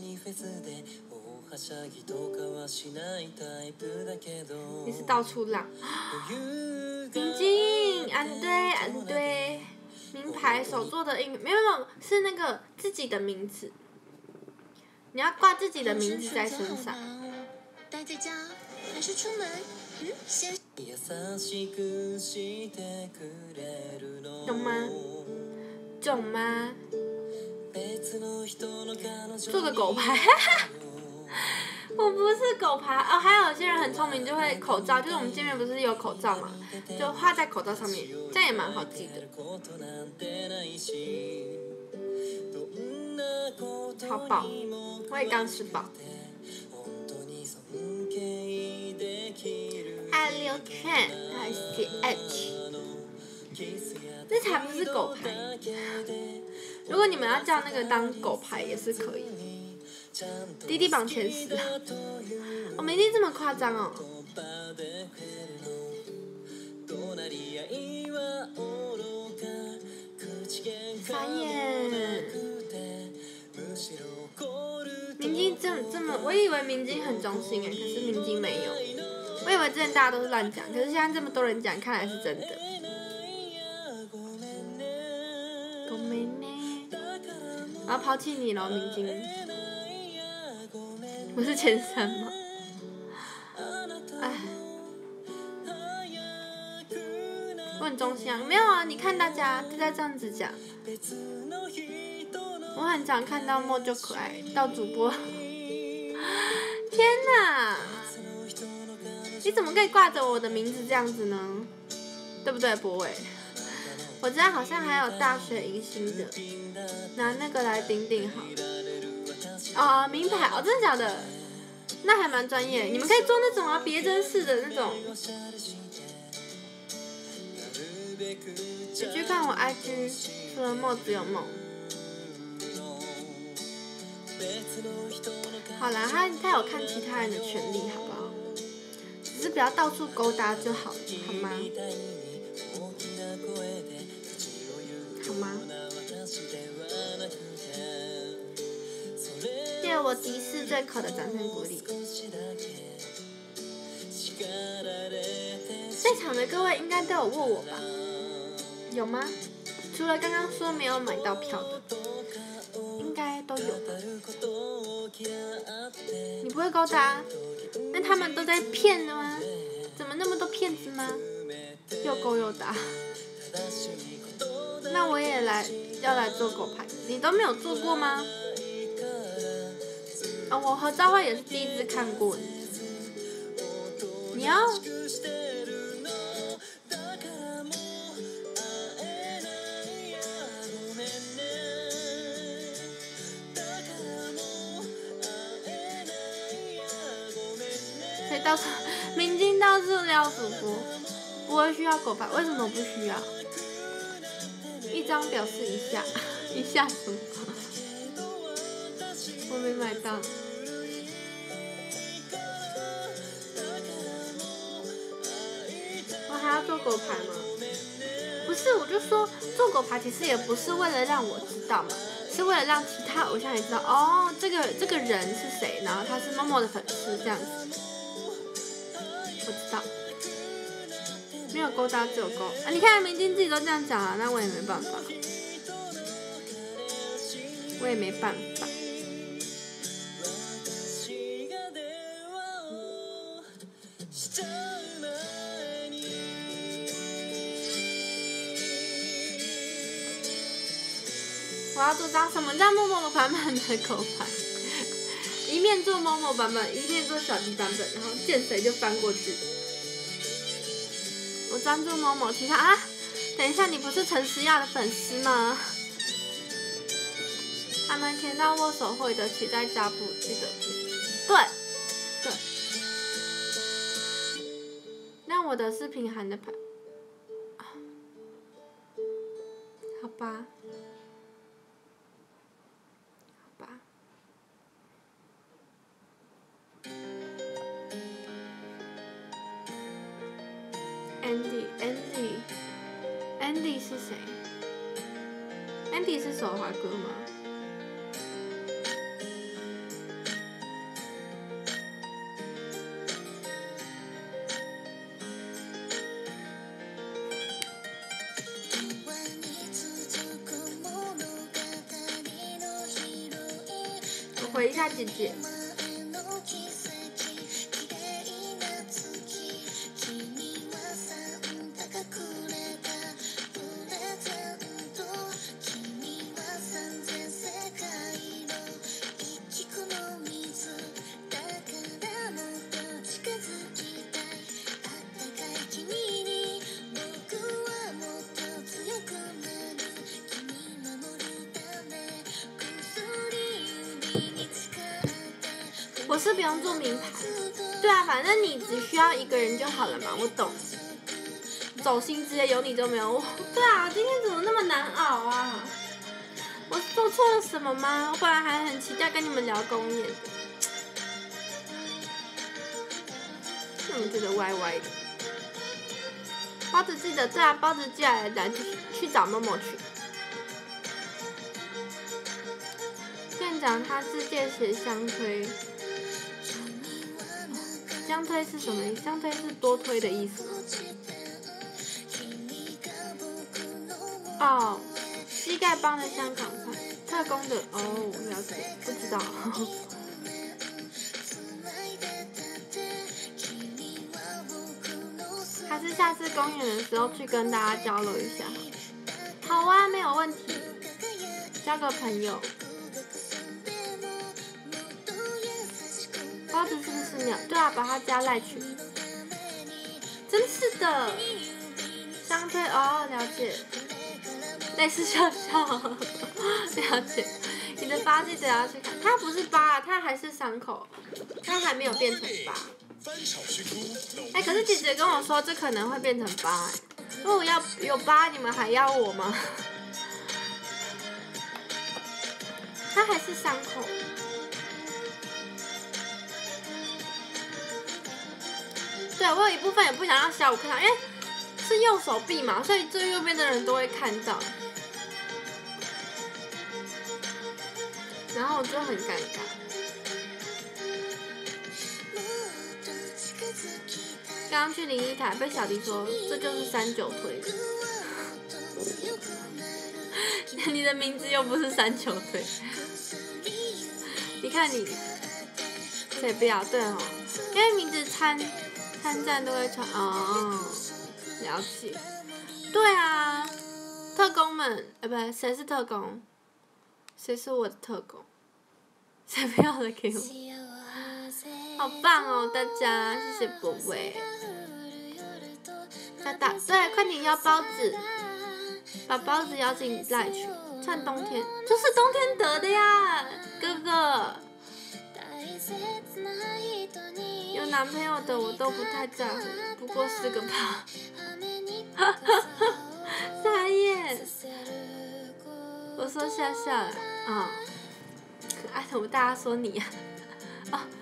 你是到处浪。晶晶，安对安对，名牌手做的印，没有没有，是那个自己的名字。你要挂自己的名字在身上。 待在家还是出门？嗯，先。 懂吗？懂吗？做个狗牌， 我不是狗牌哦，还有些人很聪明，就会口罩，就是我们见面不是有口罩嘛，就画在口罩上面，这样也蛮好记的。好饱，我也刚吃饱。还有六圈，还有 C H， 这才不是狗牌。如果你们要叫那个当狗牌也是可以。滴滴榜前十，我们一定这么夸张哦。傻眼。明晶这这么，我以为明晶很中性哎，可是明晶没有。我以为之前大家都是乱讲，可是现在这么多人讲，看来是真的。ごめんね。我要抛弃你了，明晶。不是前三吗？哎，我很中性啊，没有啊，你看大家大家这样子讲，我很常看到莫就可爱到主播，天哪！你怎么可以挂着我的名字这样子呢？对不对，博伟？我知道好像还有大学迎新的，拿那个来顶顶好了。哦，名牌哦，真的假的？那还蛮专业。你们可以做那种啊，别针式的那种。你去看我 I G， 除了梦只有梦。好啦，他他有看其他人的权利，好不好？只是不要到处勾搭就好了，好吗？好吗？谢谢我敌视最口的掌声鼓励。在场的各位应该都有问我吧？有吗？除了刚刚说没有买到票的，应该都有吧？你不会勾搭？那他们都在骗的吗？怎么那么多骗子吗？又勾又搭。那我也来要来做狗牌，你都没有做过吗？啊、哦，我和赵慧也是第一次看过你。你要？可以到处，明晶到处撩主播，不会需要狗牌，为什么不需要？一张表示一下，一下什么？我没买到。我还要做狗牌吗？不是，我就说做狗牌其实也不是为了让我知道嘛，是为了让其他偶像也知道哦，这个这个人是谁，然后他是默默的粉丝这样子。我知道，没有勾搭只有勾啊！你看明晶自己都这样讲了，那我也没办法，我也没办法。我要做张什么叫默默的版本的狗牌？一面做某某版本，一面做小鸡版本，然后见谁就翻过去。我专注某某，其他啊，等一下，你不是陈思亚的粉丝吗？还没填到握手会的，期待加布，记得。对，对。那我的是品涵的牌，好吧。Andy Andy Andy 是谁 ？Andy 是手滑哥吗？我回一下姐姐。 我是不用做名牌，对啊，反正你只需要一个人就好了嘛，我懂。走心之夜有你就没有我，对啊，今天怎么那么难熬啊？我做错了什么吗？我本来还很期待跟你们聊公演的，怎么觉得歪歪的？包子记得，对啊，包子记得来去去找默默去。店长他自荐写相推。相推是什么意思？相推是多推的意思。哦，膝盖帮的香港菜，特工的哦，了解，不知道。还是下次公演的时候去跟大家交流一下。好啊，没有问题，交个朋友。包子是不是鸟？对啊，把他加赖群。真是的，相推哦，了解。类似笑笑，了解。你的疤记得要去看，它不是疤，它还是伤口，它还没有变成疤。哎、欸，可是姐姐跟我说这可能会变成疤、欸，如果要有疤，你们还要我吗？它还是伤口。对，我有一部分也不想让小五看到，因为是右手臂嘛，所以最右边的人都会看到，然后我就很尴尬。刚刚去零一台被小迪说这就是三九推的，你的名字又不是三九推，你看你，谁不要对哦，因为名字参。参战都会穿哦，了解。对啊，特工们，哎，不对，谁是特工？谁是我的特工？谁不要了给我？好棒哦，大家，谢谢宝贝。大大，对，快点邀包子，把包子邀进来去，趁冬天，就是冬天得的呀，哥哥。有男朋友的我都不太在乎，不过是个怕。傻眼，我说笑笑啦，啊、哦，可爱的我大家说你呀、啊，啊、哦。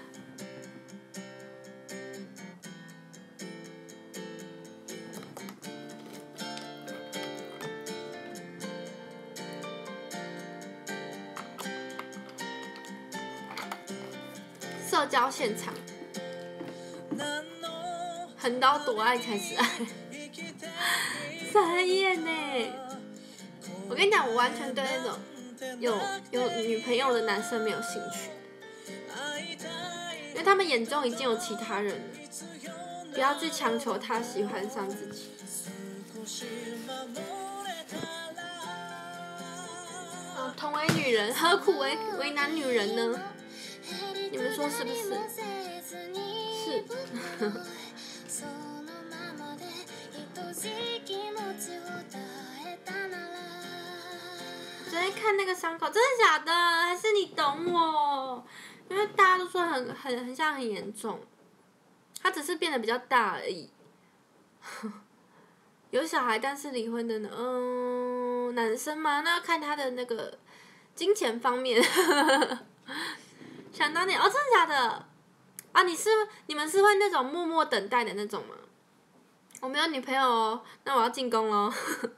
社交现场，横刀夺爱才是爱，傻眼呢！我跟你讲，我完全对那种有有女朋友的男生没有兴趣，因为他们眼中已经有其他人了，不要去强求他喜欢上自己。哦，同为女人，何苦为为难女人呢？你们说是不是？是。昨天看那个伤口，真的假的？还是你懂我？因为大家都说很很很像很严重，他只是变得比较大而已。有小孩但是离婚的呢？嗯，男生吗？那要看他的那个金钱方面。想当年哦，真的假的？啊，你是你们是会那种默默等待的那种吗？我没有女朋友哦，那我要进攻咯。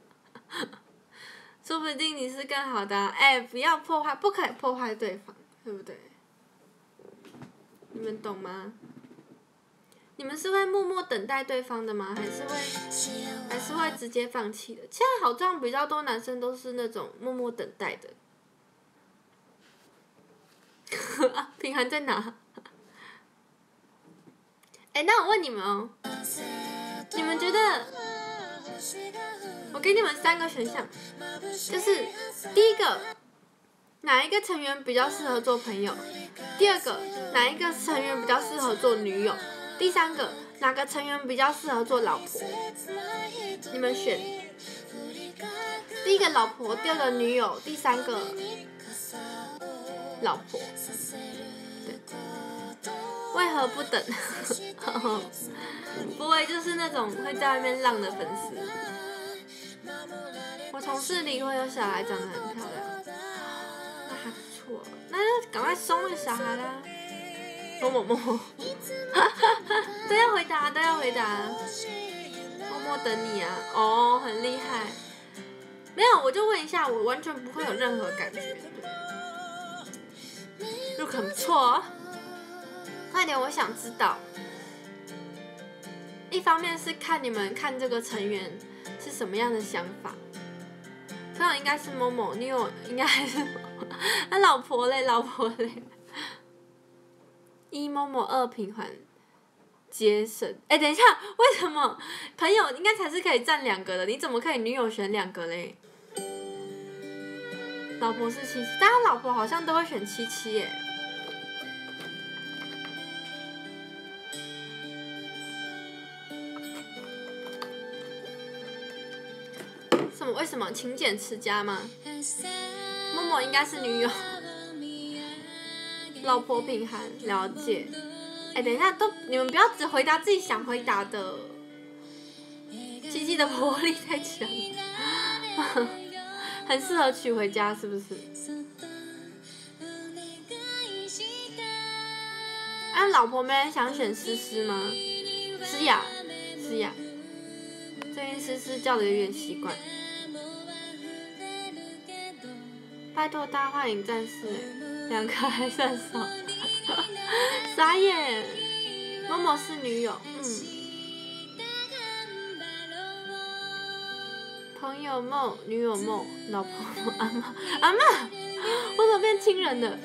说不定你是更好的、啊，哎、欸，不要破坏，不可以破坏对方，对不对？你们懂吗？你们是会默默等待对方的吗？还是会，还是会直接放弃的？现在好像比较多男生都是那种默默等待的。啊，平涵在哪？哎、欸，那我问你们哦，你们觉得，我给你们三个选项，就是第一个，哪一个成员比较适合做朋友？第二个，哪一个成员比较适合做女友？第三个，哪个成员比较适合做老婆？你们选。第一个老婆，第二个女友，第三个老婆。对，为何不等？不会就是那种会在外面浪的粉丝。我同事离婚有小孩，长得很漂亮，那还不错，那就赶快生个小孩啦。某某某，都要回答，都要回答。默默等你啊，哦，很厉害。没有，我就问一下，我完全不会有任何感觉。就很不错哦，快点，我想知道。一方面是看你们看这个成员是什么样的想法。朋友应该是某某，女友应该还是他老婆嘞，老婆嘞。一某某，二平环节省。哎、欸，等一下，为什么朋友应该才是可以占两个的？你怎么可以女友选两个嘞？老婆是七七，大家老婆好像都会选七七耶。什么？为什么勤俭持家吗？默默应该是女友，老婆平衡了解。哎、欸，等一下，都你们不要只回答自己想回答的。七七的活力太强，很适合娶回家，是不是？啊，老婆没人想选诗诗吗？诗雅，诗雅，最近诗诗叫的有点习惯。拜托大家幻影战士，两个还算少，傻眼。某某是女友，嗯。朋友梦，女友梦，老婆梦，阿嬷，阿嬷，我怎么变亲人了？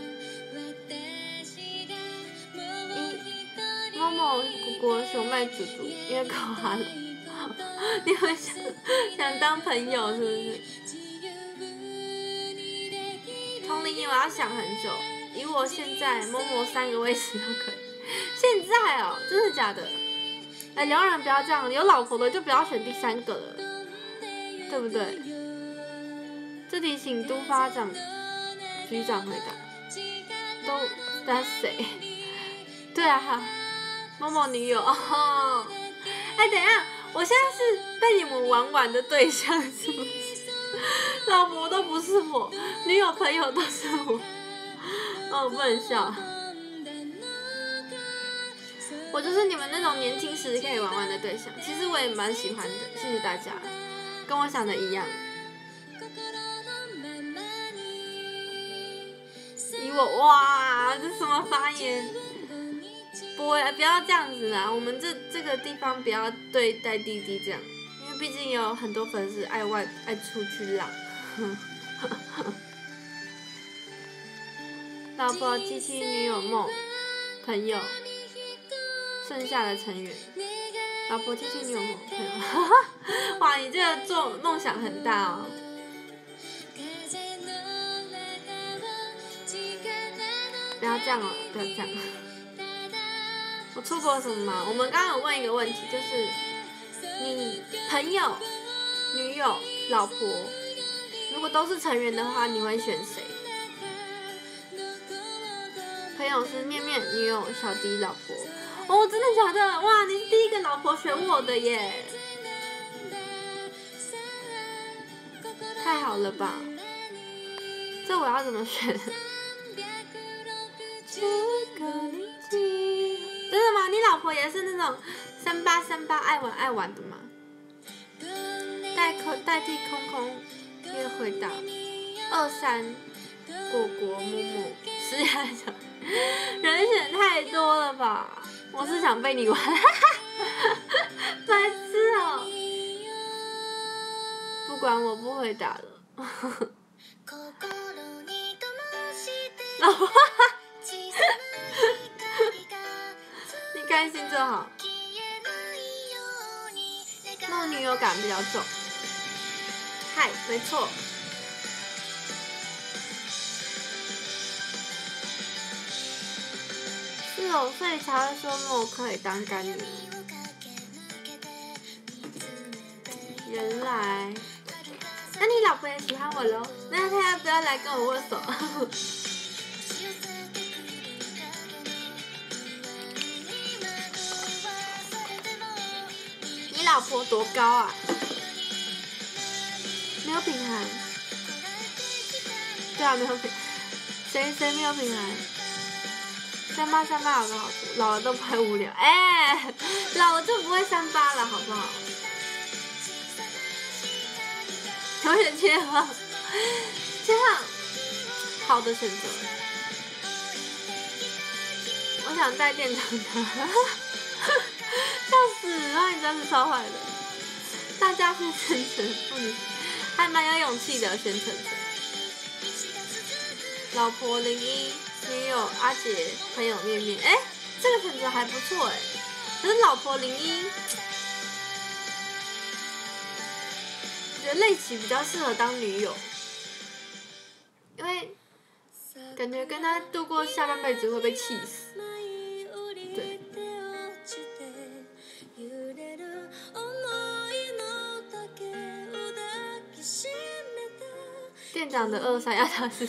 一，某某果果熊麦祖祖，因为考哈了，你们想想当朋友是不是？同龄我要想很久，以我现在某某三个位置都可以。现在哦，真的假的？哎、欸，两人不要这样，有老婆的就不要选第三个了。对不对？这题请都发长局长回答。都那谁？对啊哈，某某女友哦。哎，等一下，我现在是被你们玩玩的对象是不是？老婆都不是我，女友朋友都是我。哦，不能笑。我就是你们那种年轻时可以玩玩的对象，其实我也蛮喜欢的，谢谢大家。跟我想的一样。以我哇，这什么发言？不会，不要这样子啦！我们这这个地方不要对待弟弟这样，因为毕竟有很多粉丝爱外爱出去浪。老婆、七七、女友梦、朋友，剩下的成员。老婆、七七、女友梦、朋友。哇，你这个做梦想很大哦。不要这样哦，不要这样。我错过了什么吗？我们刚刚有问一个问题，就是你朋友、女友、老婆，如果都是成员的话，你会选谁？朋友是面面，女友小迪，老婆。哦，真的假的？哇，你是第一个老婆选我的耶！太好了吧？这我要怎么选？真的吗？你老婆也是那种三八三八爱玩爱玩的吗？代空代替空空也回答。二三果果木木是呀，人选太多了吧？我是想被你玩，白痴哦！不管我不回答了。老婆，你开心就好。那女友感比较重。嗨，没错。是哦，所以才会说我可以当干女。原来，那你老婆也喜欢我喽？那她要不要来跟我握手？ 老婆多高啊？没有品涵。对啊，没有品，谁谁没有品涵？三八三八有个好处，老了都不会无聊。哎、欸，老了就不会三八了，好不好？有点切换，切换，好的选择。我想带店长的，笑死！然后你真是超坏的。大家是晨晨，妇女还蛮有勇气的，选晨晨。老婆零一，女友阿杰，朋友面面。哎、欸，这个选择还不错哎。可是老婆零一，我觉得类奇比较适合当女友，因为感觉跟他度过下半辈子会被气死。对。店长的二三要他试试，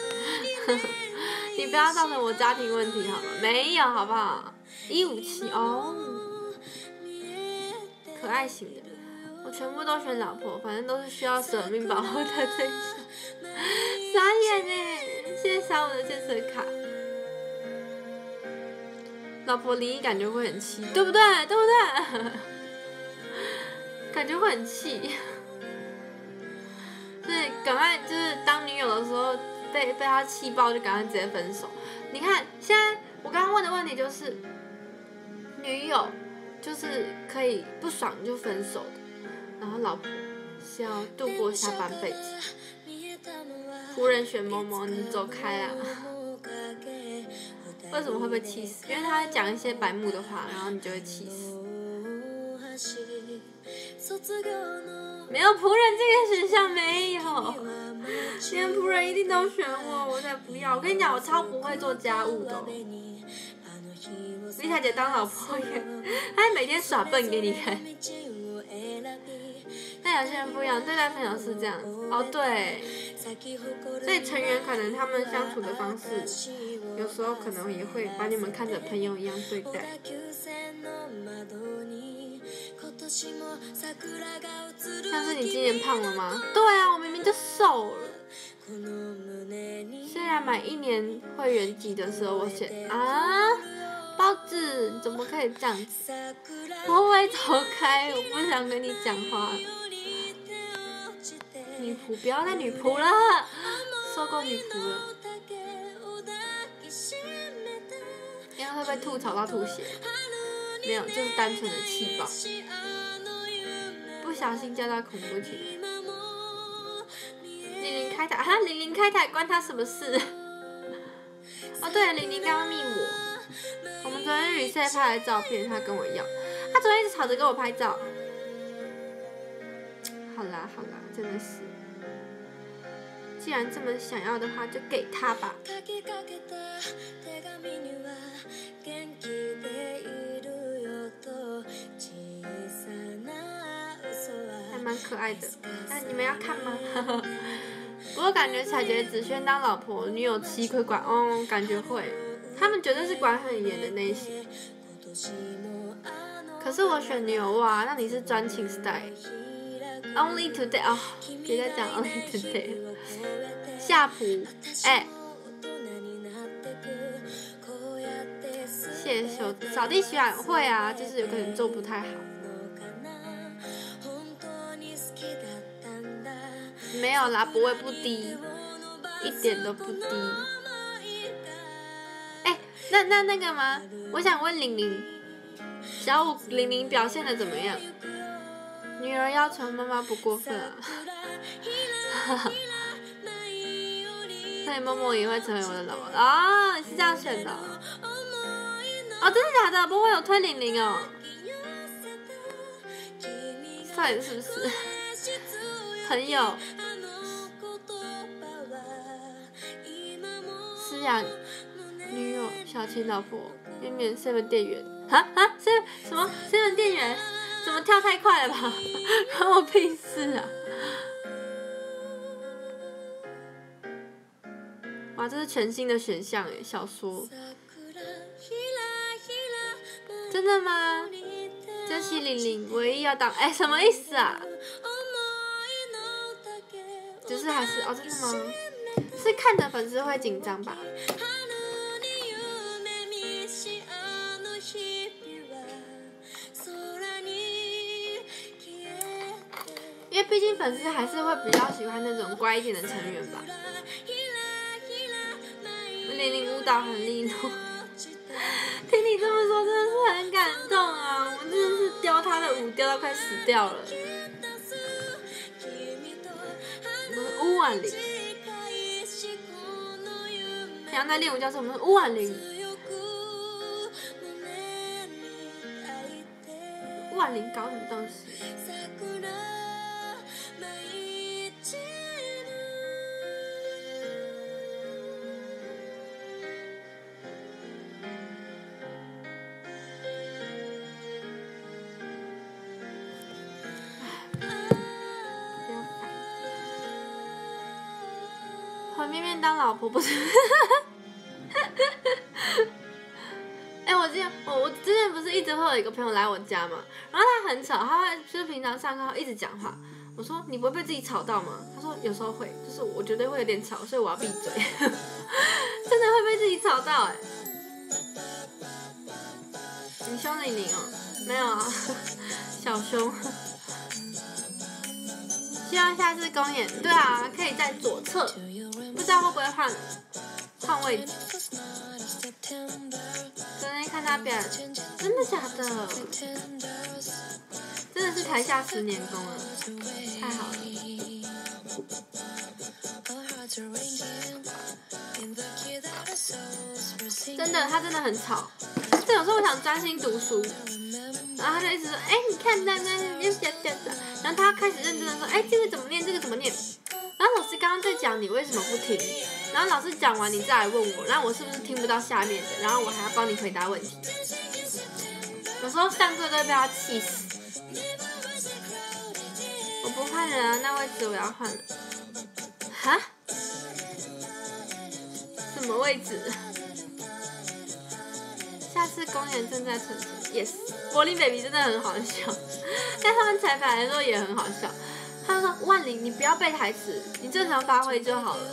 你不要造成我家庭问题好吗？没有好不好？一五七哦，可爱型的，我全部都选老婆，反正都是需要舍命保护的对象。傻眼呢，谢谢小五的健身卡。老婆零一感觉会很气，对不对？对不对？感觉会很气。所以赶快就是当女友的时候被被他气爆，就赶快直接分手。你看现在我刚刚问的问题就是，女友就是可以不爽就分手的，然后老婆是要度过下半辈子。仆人选某某，你走开啊！为什么会被气死？因为他会讲一些白目的话，然后你就会气死。没有仆人这个选项没有，连仆人一定都选我，我才不要！我跟你讲，我超不会做家务的、哦。丽彩姐当老婆也，她每天耍笨给你看。但有些人不一样，对待朋友是这样。哦，对。所以成员可能他们相处的方式，有时候可能也会把你们看着朋友一样对待。像是你今年胖了吗？对啊，我明明就瘦了。虽然买一年会员季的时候我选啊，包子你怎么可以这样子？我会走开，我不想跟你讲话。女仆不要再女仆了，受够女仆了。因为会被吐槽到吐血，没有，就是单纯的气爆，不小心叫到恐怖情人。零零开台，啊，零零开台关他什么事？哦，对了，零零刚刚密我，我们昨天reset拍的照片，他跟我要，他昨天一直吵着跟我拍照。好啦好啦，真的是，既然这么想要的话，就给他吧。还蛮可爱的，但你们要看吗？不过感觉彩杰子轩当老婆，女友吃亏管，哦，感觉会，他们绝对是管很严的那些。可是我选女友哇，那你是专情 style。Only today 啊、哦，别再讲 Only today 了。夏普，哎、欸，谢谢手扫地洗碗会啊，就是有可能做不太好。没有啦，不会不低，一点都不低。哎、欸，那那那个吗？我想问玲玲，小五玲玲表现得怎么样？女儿要求妈妈不过分啊，所以默默也会成为我的老婆啊、哦！你是这样选的哦？哦，真的假的？不会有推玲玲哦？到底是不是？朋友，思养女友小青老婆，面面 seven 店员，哈哈 seven 什么 seven 店员？怎么跳太快了吧？关我屁事啊！哇，这是全新的选项耶，小说。真的吗？ 珍惜玲玲，唯一要当哎、欸、什么意思啊？只是还是哦真的吗？是看着粉丝会紧张吧？因为毕竟粉丝还是会比较喜欢那种乖一点的成员吧。玲玲舞蹈很利落，听你这么说真的是很感动啊！我真的是雕她的舞雕到快死掉了。我们是乌婉玲，平常在练舞教室，我们是乌婉玲。乌婉玲搞什么东西？黄面面当老婆不是？哎、欸，我之前我我之前不是一直会有一个朋友来我家嘛，然后他很吵，他会就是平常上课一直讲话。我说你不会被自己吵到吗？他说有时候会，就是我绝对会有点吵，所以我要闭嘴。真的会被自己吵到哎、欸。你凶玲玲哦？没有啊，小凶。希望下次公演，对啊，可以在左侧，不知道会不会换换位置。昨天看他表演，真的假的？真的是台下十年功了，太好了。真的，他真的很吵。就有时候我想专心读书，然后他就一直说：“哎、欸，你看那那那那那。”然后他开始认真的说：“哎、欸，这个怎么念？这个怎么念？”然后老师刚刚在讲，你为什么不听？然后老师讲完，你再来问我，然后我是不是听不到下面的？然后我还要帮你回答问题。有时候上课都会被他气死。我不换人啊，那位置我要换了。哈？什么位置？下次公演正在成型 ，yes。柏林 baby 真的很好笑，但他们彩排的时候也很好笑。他说：“万玲，你不要背台词，你正常发挥就好了。”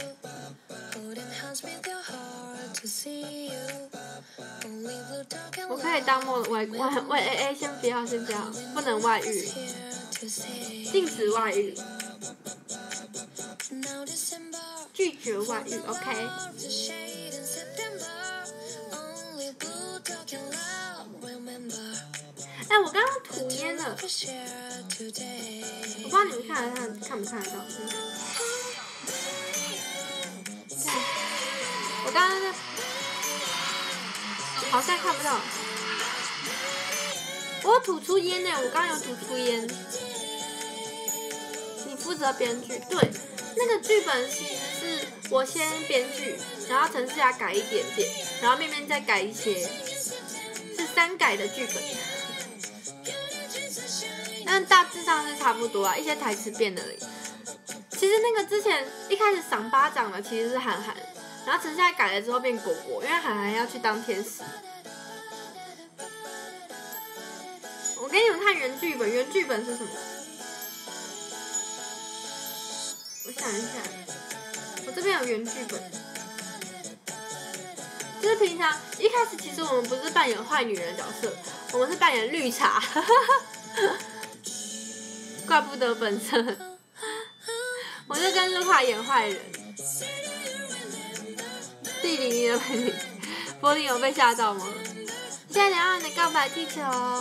我可以当莫外外外 A A， 先不要，先不要，不能外遇，禁止外遇，拒绝外遇 ，OK。哎、欸，我刚刚涂烟了，我不知道你们看得看看不看得到？看，我刚刚在，好像看不到。我有吐出烟呢，我刚刚有吐出烟。你负责编剧，对，那个剧本其实是我先编剧，然后陈思雅改一点点，然后面面再改一些，是三改的剧本。但大致上是差不多啊，一些台词变了而已。其实那个之前一开始赏巴掌的其实是韩寒，然后陈思雅改了之后变果果，因为韩寒要去当天使。我给你们看原剧本，原剧本是什么？我想一下，我这边有原剧本。就是平常一开始，其实我们不是扮演坏女人的角色，我们是扮演绿茶。怪不得本身，我就跟露华演坏人。地理里的美女，柏林有被吓到吗？现在聊聊你的告白气球。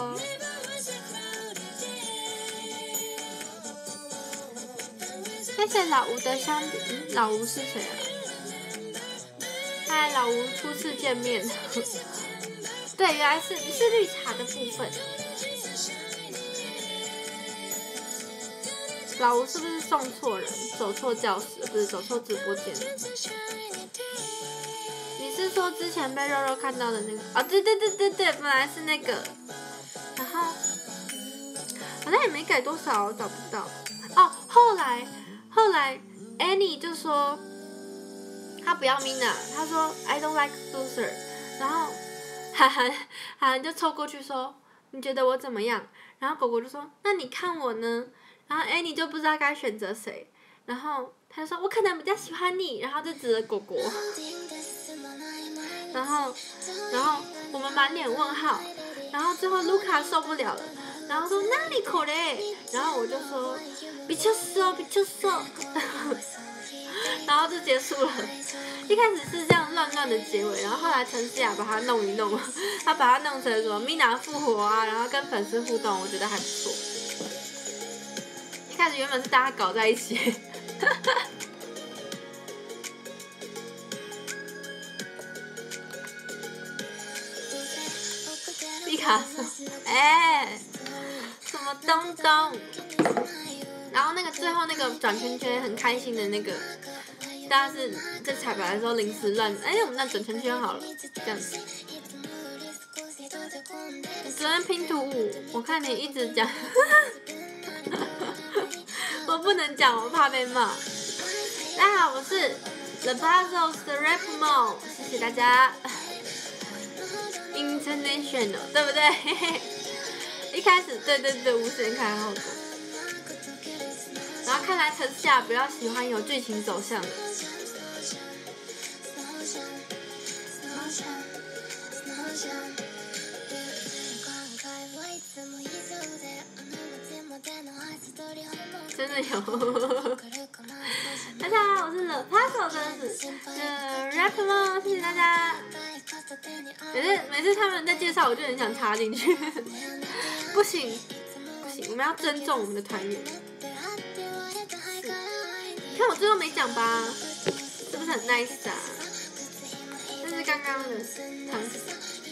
谢谢老吴的香饼，嗯、老吴是谁啊？嗨，老吴初次见面。对，原来是是绿茶的部分。老吴是不是送错人，走错教室，不是走错直播间？你是说之前被肉肉看到的那个？哦，对对对对对，本来是那个，然后好像也没改多少，我找不到。哦，后来后来 Annie 就说他不要 Mina， 他说 I don't like loser， 然后韩寒韩寒就凑过去说你觉得我怎么样？然后狗狗就说那你看我呢？然后 Annie 就不知道该选择谁，然后他就说我可能比较喜欢你，然后就指着果果，然后然后我们满脸问号，然后最后卢卡受不了了，然后说哪里可嘞？然后我就说比较瘦比较瘦，然后就结束了。一开始是这样乱乱的结尾，然后后来陈思雅把它弄一弄，她把它弄成什么 Mina 复活啊，然后跟粉丝互动，我觉得还不错。一开始原本是大家搞在一起。毕卡索，哎、欸，什么东东？然后那个最后那个转圈圈很开心的那个，大家是在彩排的时候临时乱，哎、欸，我们那转圈圈好了，这样子。你昨天拼图舞，我看你一直讲，我不能讲，我怕被骂。大家好，我是 The Puzzles 的 Rap Mo， 谢谢大家。International 对不对？一开始对对对，无限开后果。然后看来陈思雅比较喜欢有剧情走向的。真的有。大家好，我是 The Puzzles 的 Rap Mo， 谢谢大家。每次每次他们在介绍，我就很想插进去。不行不行，我们要尊重我们的团员。看我最后没讲吧，是不是很 nice 啊？这是刚刚的糖纸，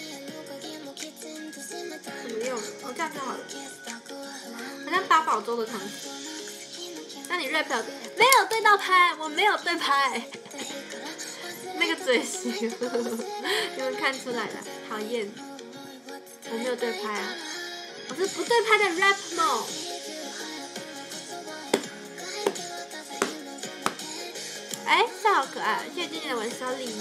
怎么用？哦，这样就好了。好像八宝粥的糖纸。那你 rap 没有对到拍，我没有对拍。那个嘴型，你们看出来了，讨厌。我没有对拍啊，我是不对拍的 rap mo。哎，这好可爱，谢谢今天的文小李。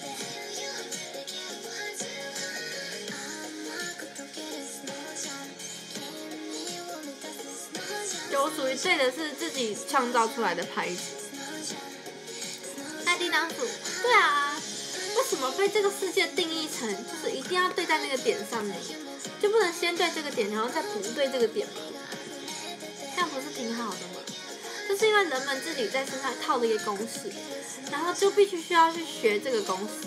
就我属于对的是自己创造出来的拍子。那叮当鼠，对啊，为什么被这个世界定义成就是一定要对在那个点上呢？就不能先对这个点，然后再不对这个点吗？这样不是挺好的吗？就是因为人们自己在身上套了一个公式，然后就必须需要去学这个公式，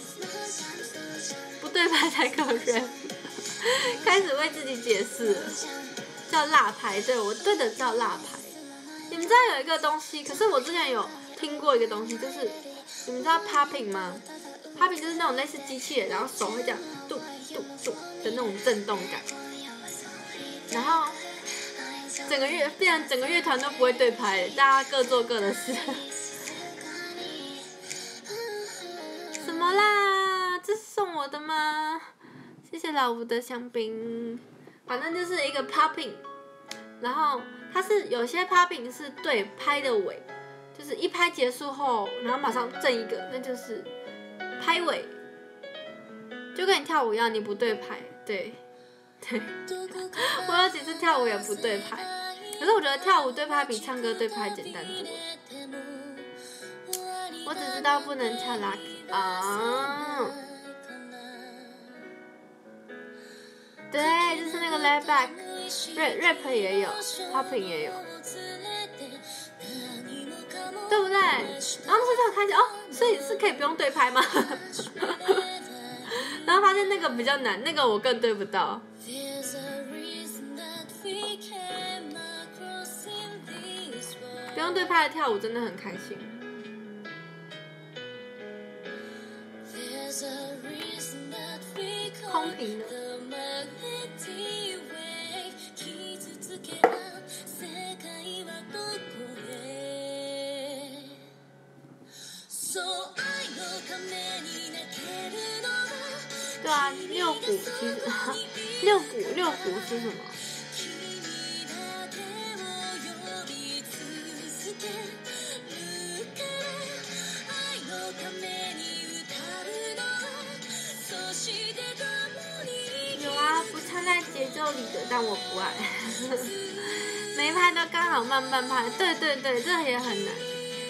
不对拍才可人，开始为自己解释了，叫辣拍，对我对的叫辣拍。你们知道有一个东西，可是我之前有听过一个东西，就是你们知道 popping 吗 ？popping 就是那种类似机器人，然后手会这样嘟嘟嘟的那种震动感，然后整个乐变成整个乐团都不会对拍，大家各做各的事。什么啦？这是送我的吗？谢谢老吴的香槟。反正就是一个 popping， 然后它是有些 popping 是对拍的尾，就是一拍结束后，然后马上正一个，那就是拍尾，就跟你跳舞一样，你不对拍，对，对。我有几次跳舞也不对拍，可是我觉得跳舞对拍比唱歌对拍简单多。我只知道不能跳 lucky 啊。对，就是那个 lay back， rap rap 也有 ，popping 也有，对不对？然后那时候开始哦，所以是可以不用对拍吗？然后发现那个比较难，那个我更对不到。不用对拍的跳舞真的很开心。空瓶的。对啊，六鼓其实六鼓六鼓是什么？有啊，不参在节奏都理得，但我不爱。每一拍都刚好慢慢拍，对对对，这也很难。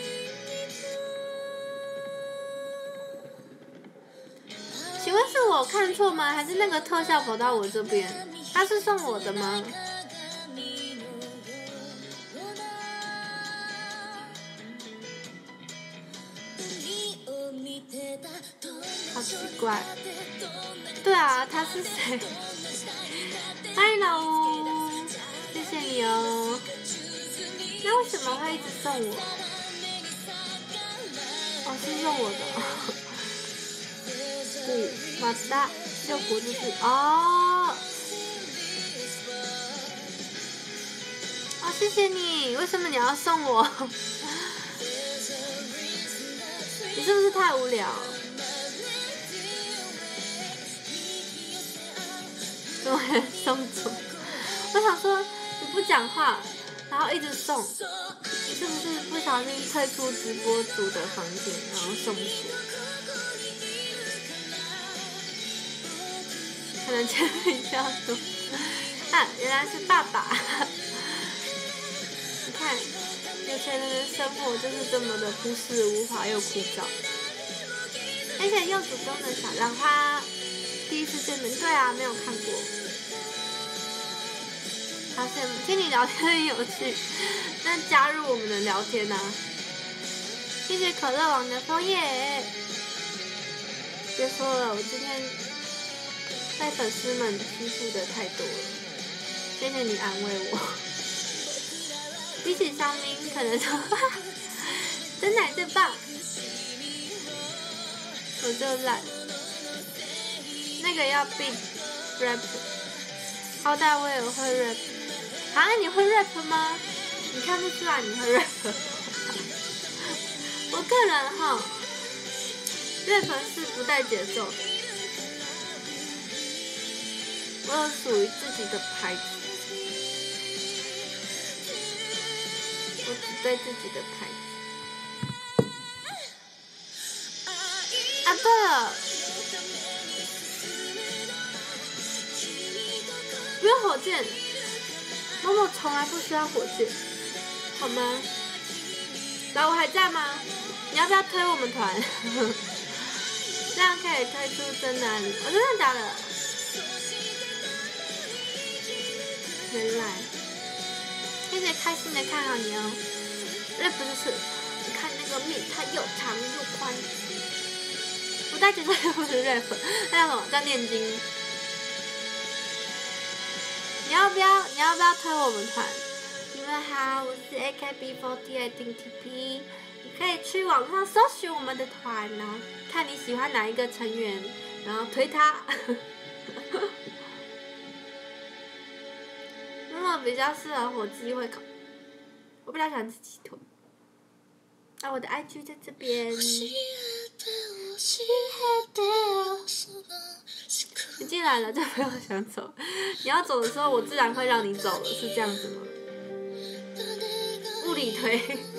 请问是我看错吗？还是那个特效跑到我这边？他是送我的吗？好奇怪。对啊，他是谁？欢迎老吴，谢谢你哦。那为什么会一直送我？哦，是送我的。古马达就古就是哦。哦，谢谢你。为什么你要送我？你是不是太无聊？怎么会送走？我想说你不讲话，然后一直送，你是不是不小心退出直播组的房间，然后送去？可能钱比较多。啊，原来是爸爸。你看，有钱人的生活就是这么的朴实无华又枯燥。而且柚子中的小浪花，第一次见面，对啊，没有看过。好羡慕，听你聊天很有趣，那加入我们的聊天啊！谢谢可乐王的枫叶。别说了，我今天被粉丝们欺负的太多了，谢谢你安慰我。比起香槟，可能说真奶最棒。我就懒，那个要 beat rap， 好歹我也会 rap。啊，你会 rap 吗？你看不出来你会 rap。我个人哈 ，rap 是不带节奏的，我有属于自己的拍子，我只对自己的拍子。啊，对了，不用火箭，某某从来不需要火箭，好吗？老吴还在吗？你要不要推我们团？这样可以推出真男女，哦，真的假的？原来，谢谢开心的看好你哦。那不是，你看那个面，它又长又宽。不带节奏又不是 rap， 那叫什么？叫念经。你要不要？你要不要推我们团？你们好，我是 A K B 四十八 丁 T P， 你可以去网上搜寻我们的团，然后看你喜欢哪一个成员，然后推他。那么比较适合火鸡会烤，我比较喜欢吃鸡腿。啊，我的 I G 在这边。你进来了就不要想走，你要走的时候我自然会让你走了，是这样子吗？物理推。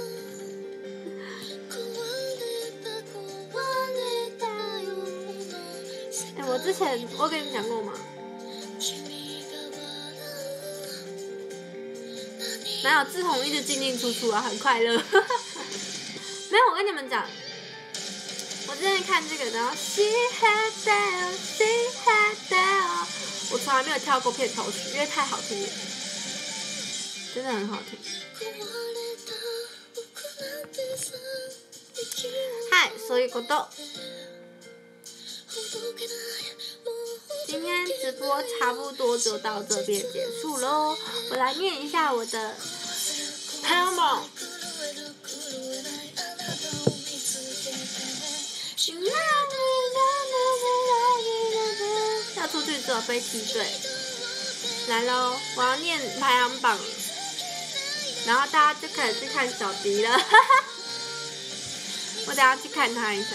哎、欸，我之前我跟你们讲过吗？哪有志宏一直进进出出啊，很快乐。没有，我跟你们讲。我之前看这个，然后 She had that, she had that， 我从来没有跳过片头曲，因为太好听了，真的很好听。嗨，所以果豆，今天直播差不多就到这边结束喽。我来念一下我的排行榜。要出去只有被踢队。来喽，我要念排行榜，然后大家就可以去看小迪了。我等下去看他一下。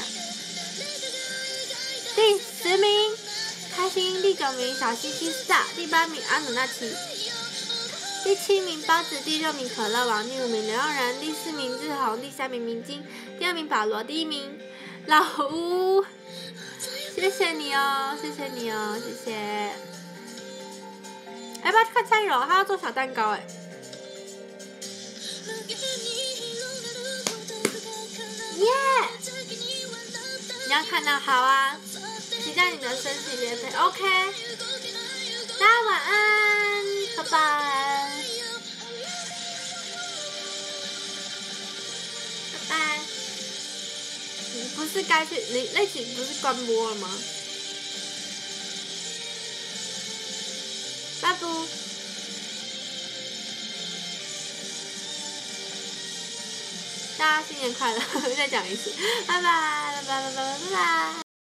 第十名开心，第九名小西西萨，第八名阿努纳奇，第七名包子，第六名可乐王，第五名刘洋人，第四名志宏，第三名明晶，第二名保罗，第一名老吴。谢谢你哦，谢谢你哦，谢谢。 要不要去看蔡依柔？她要做小蛋糕哎。耶！你要看到好啊，期待你的升旗夜配 ，OK。大家晚安，拜拜，拜拜。你不是该去？你那集不是关播了吗？拜拜。大家新年快乐！再讲一次，拜拜，拜拜，拜拜，拜拜。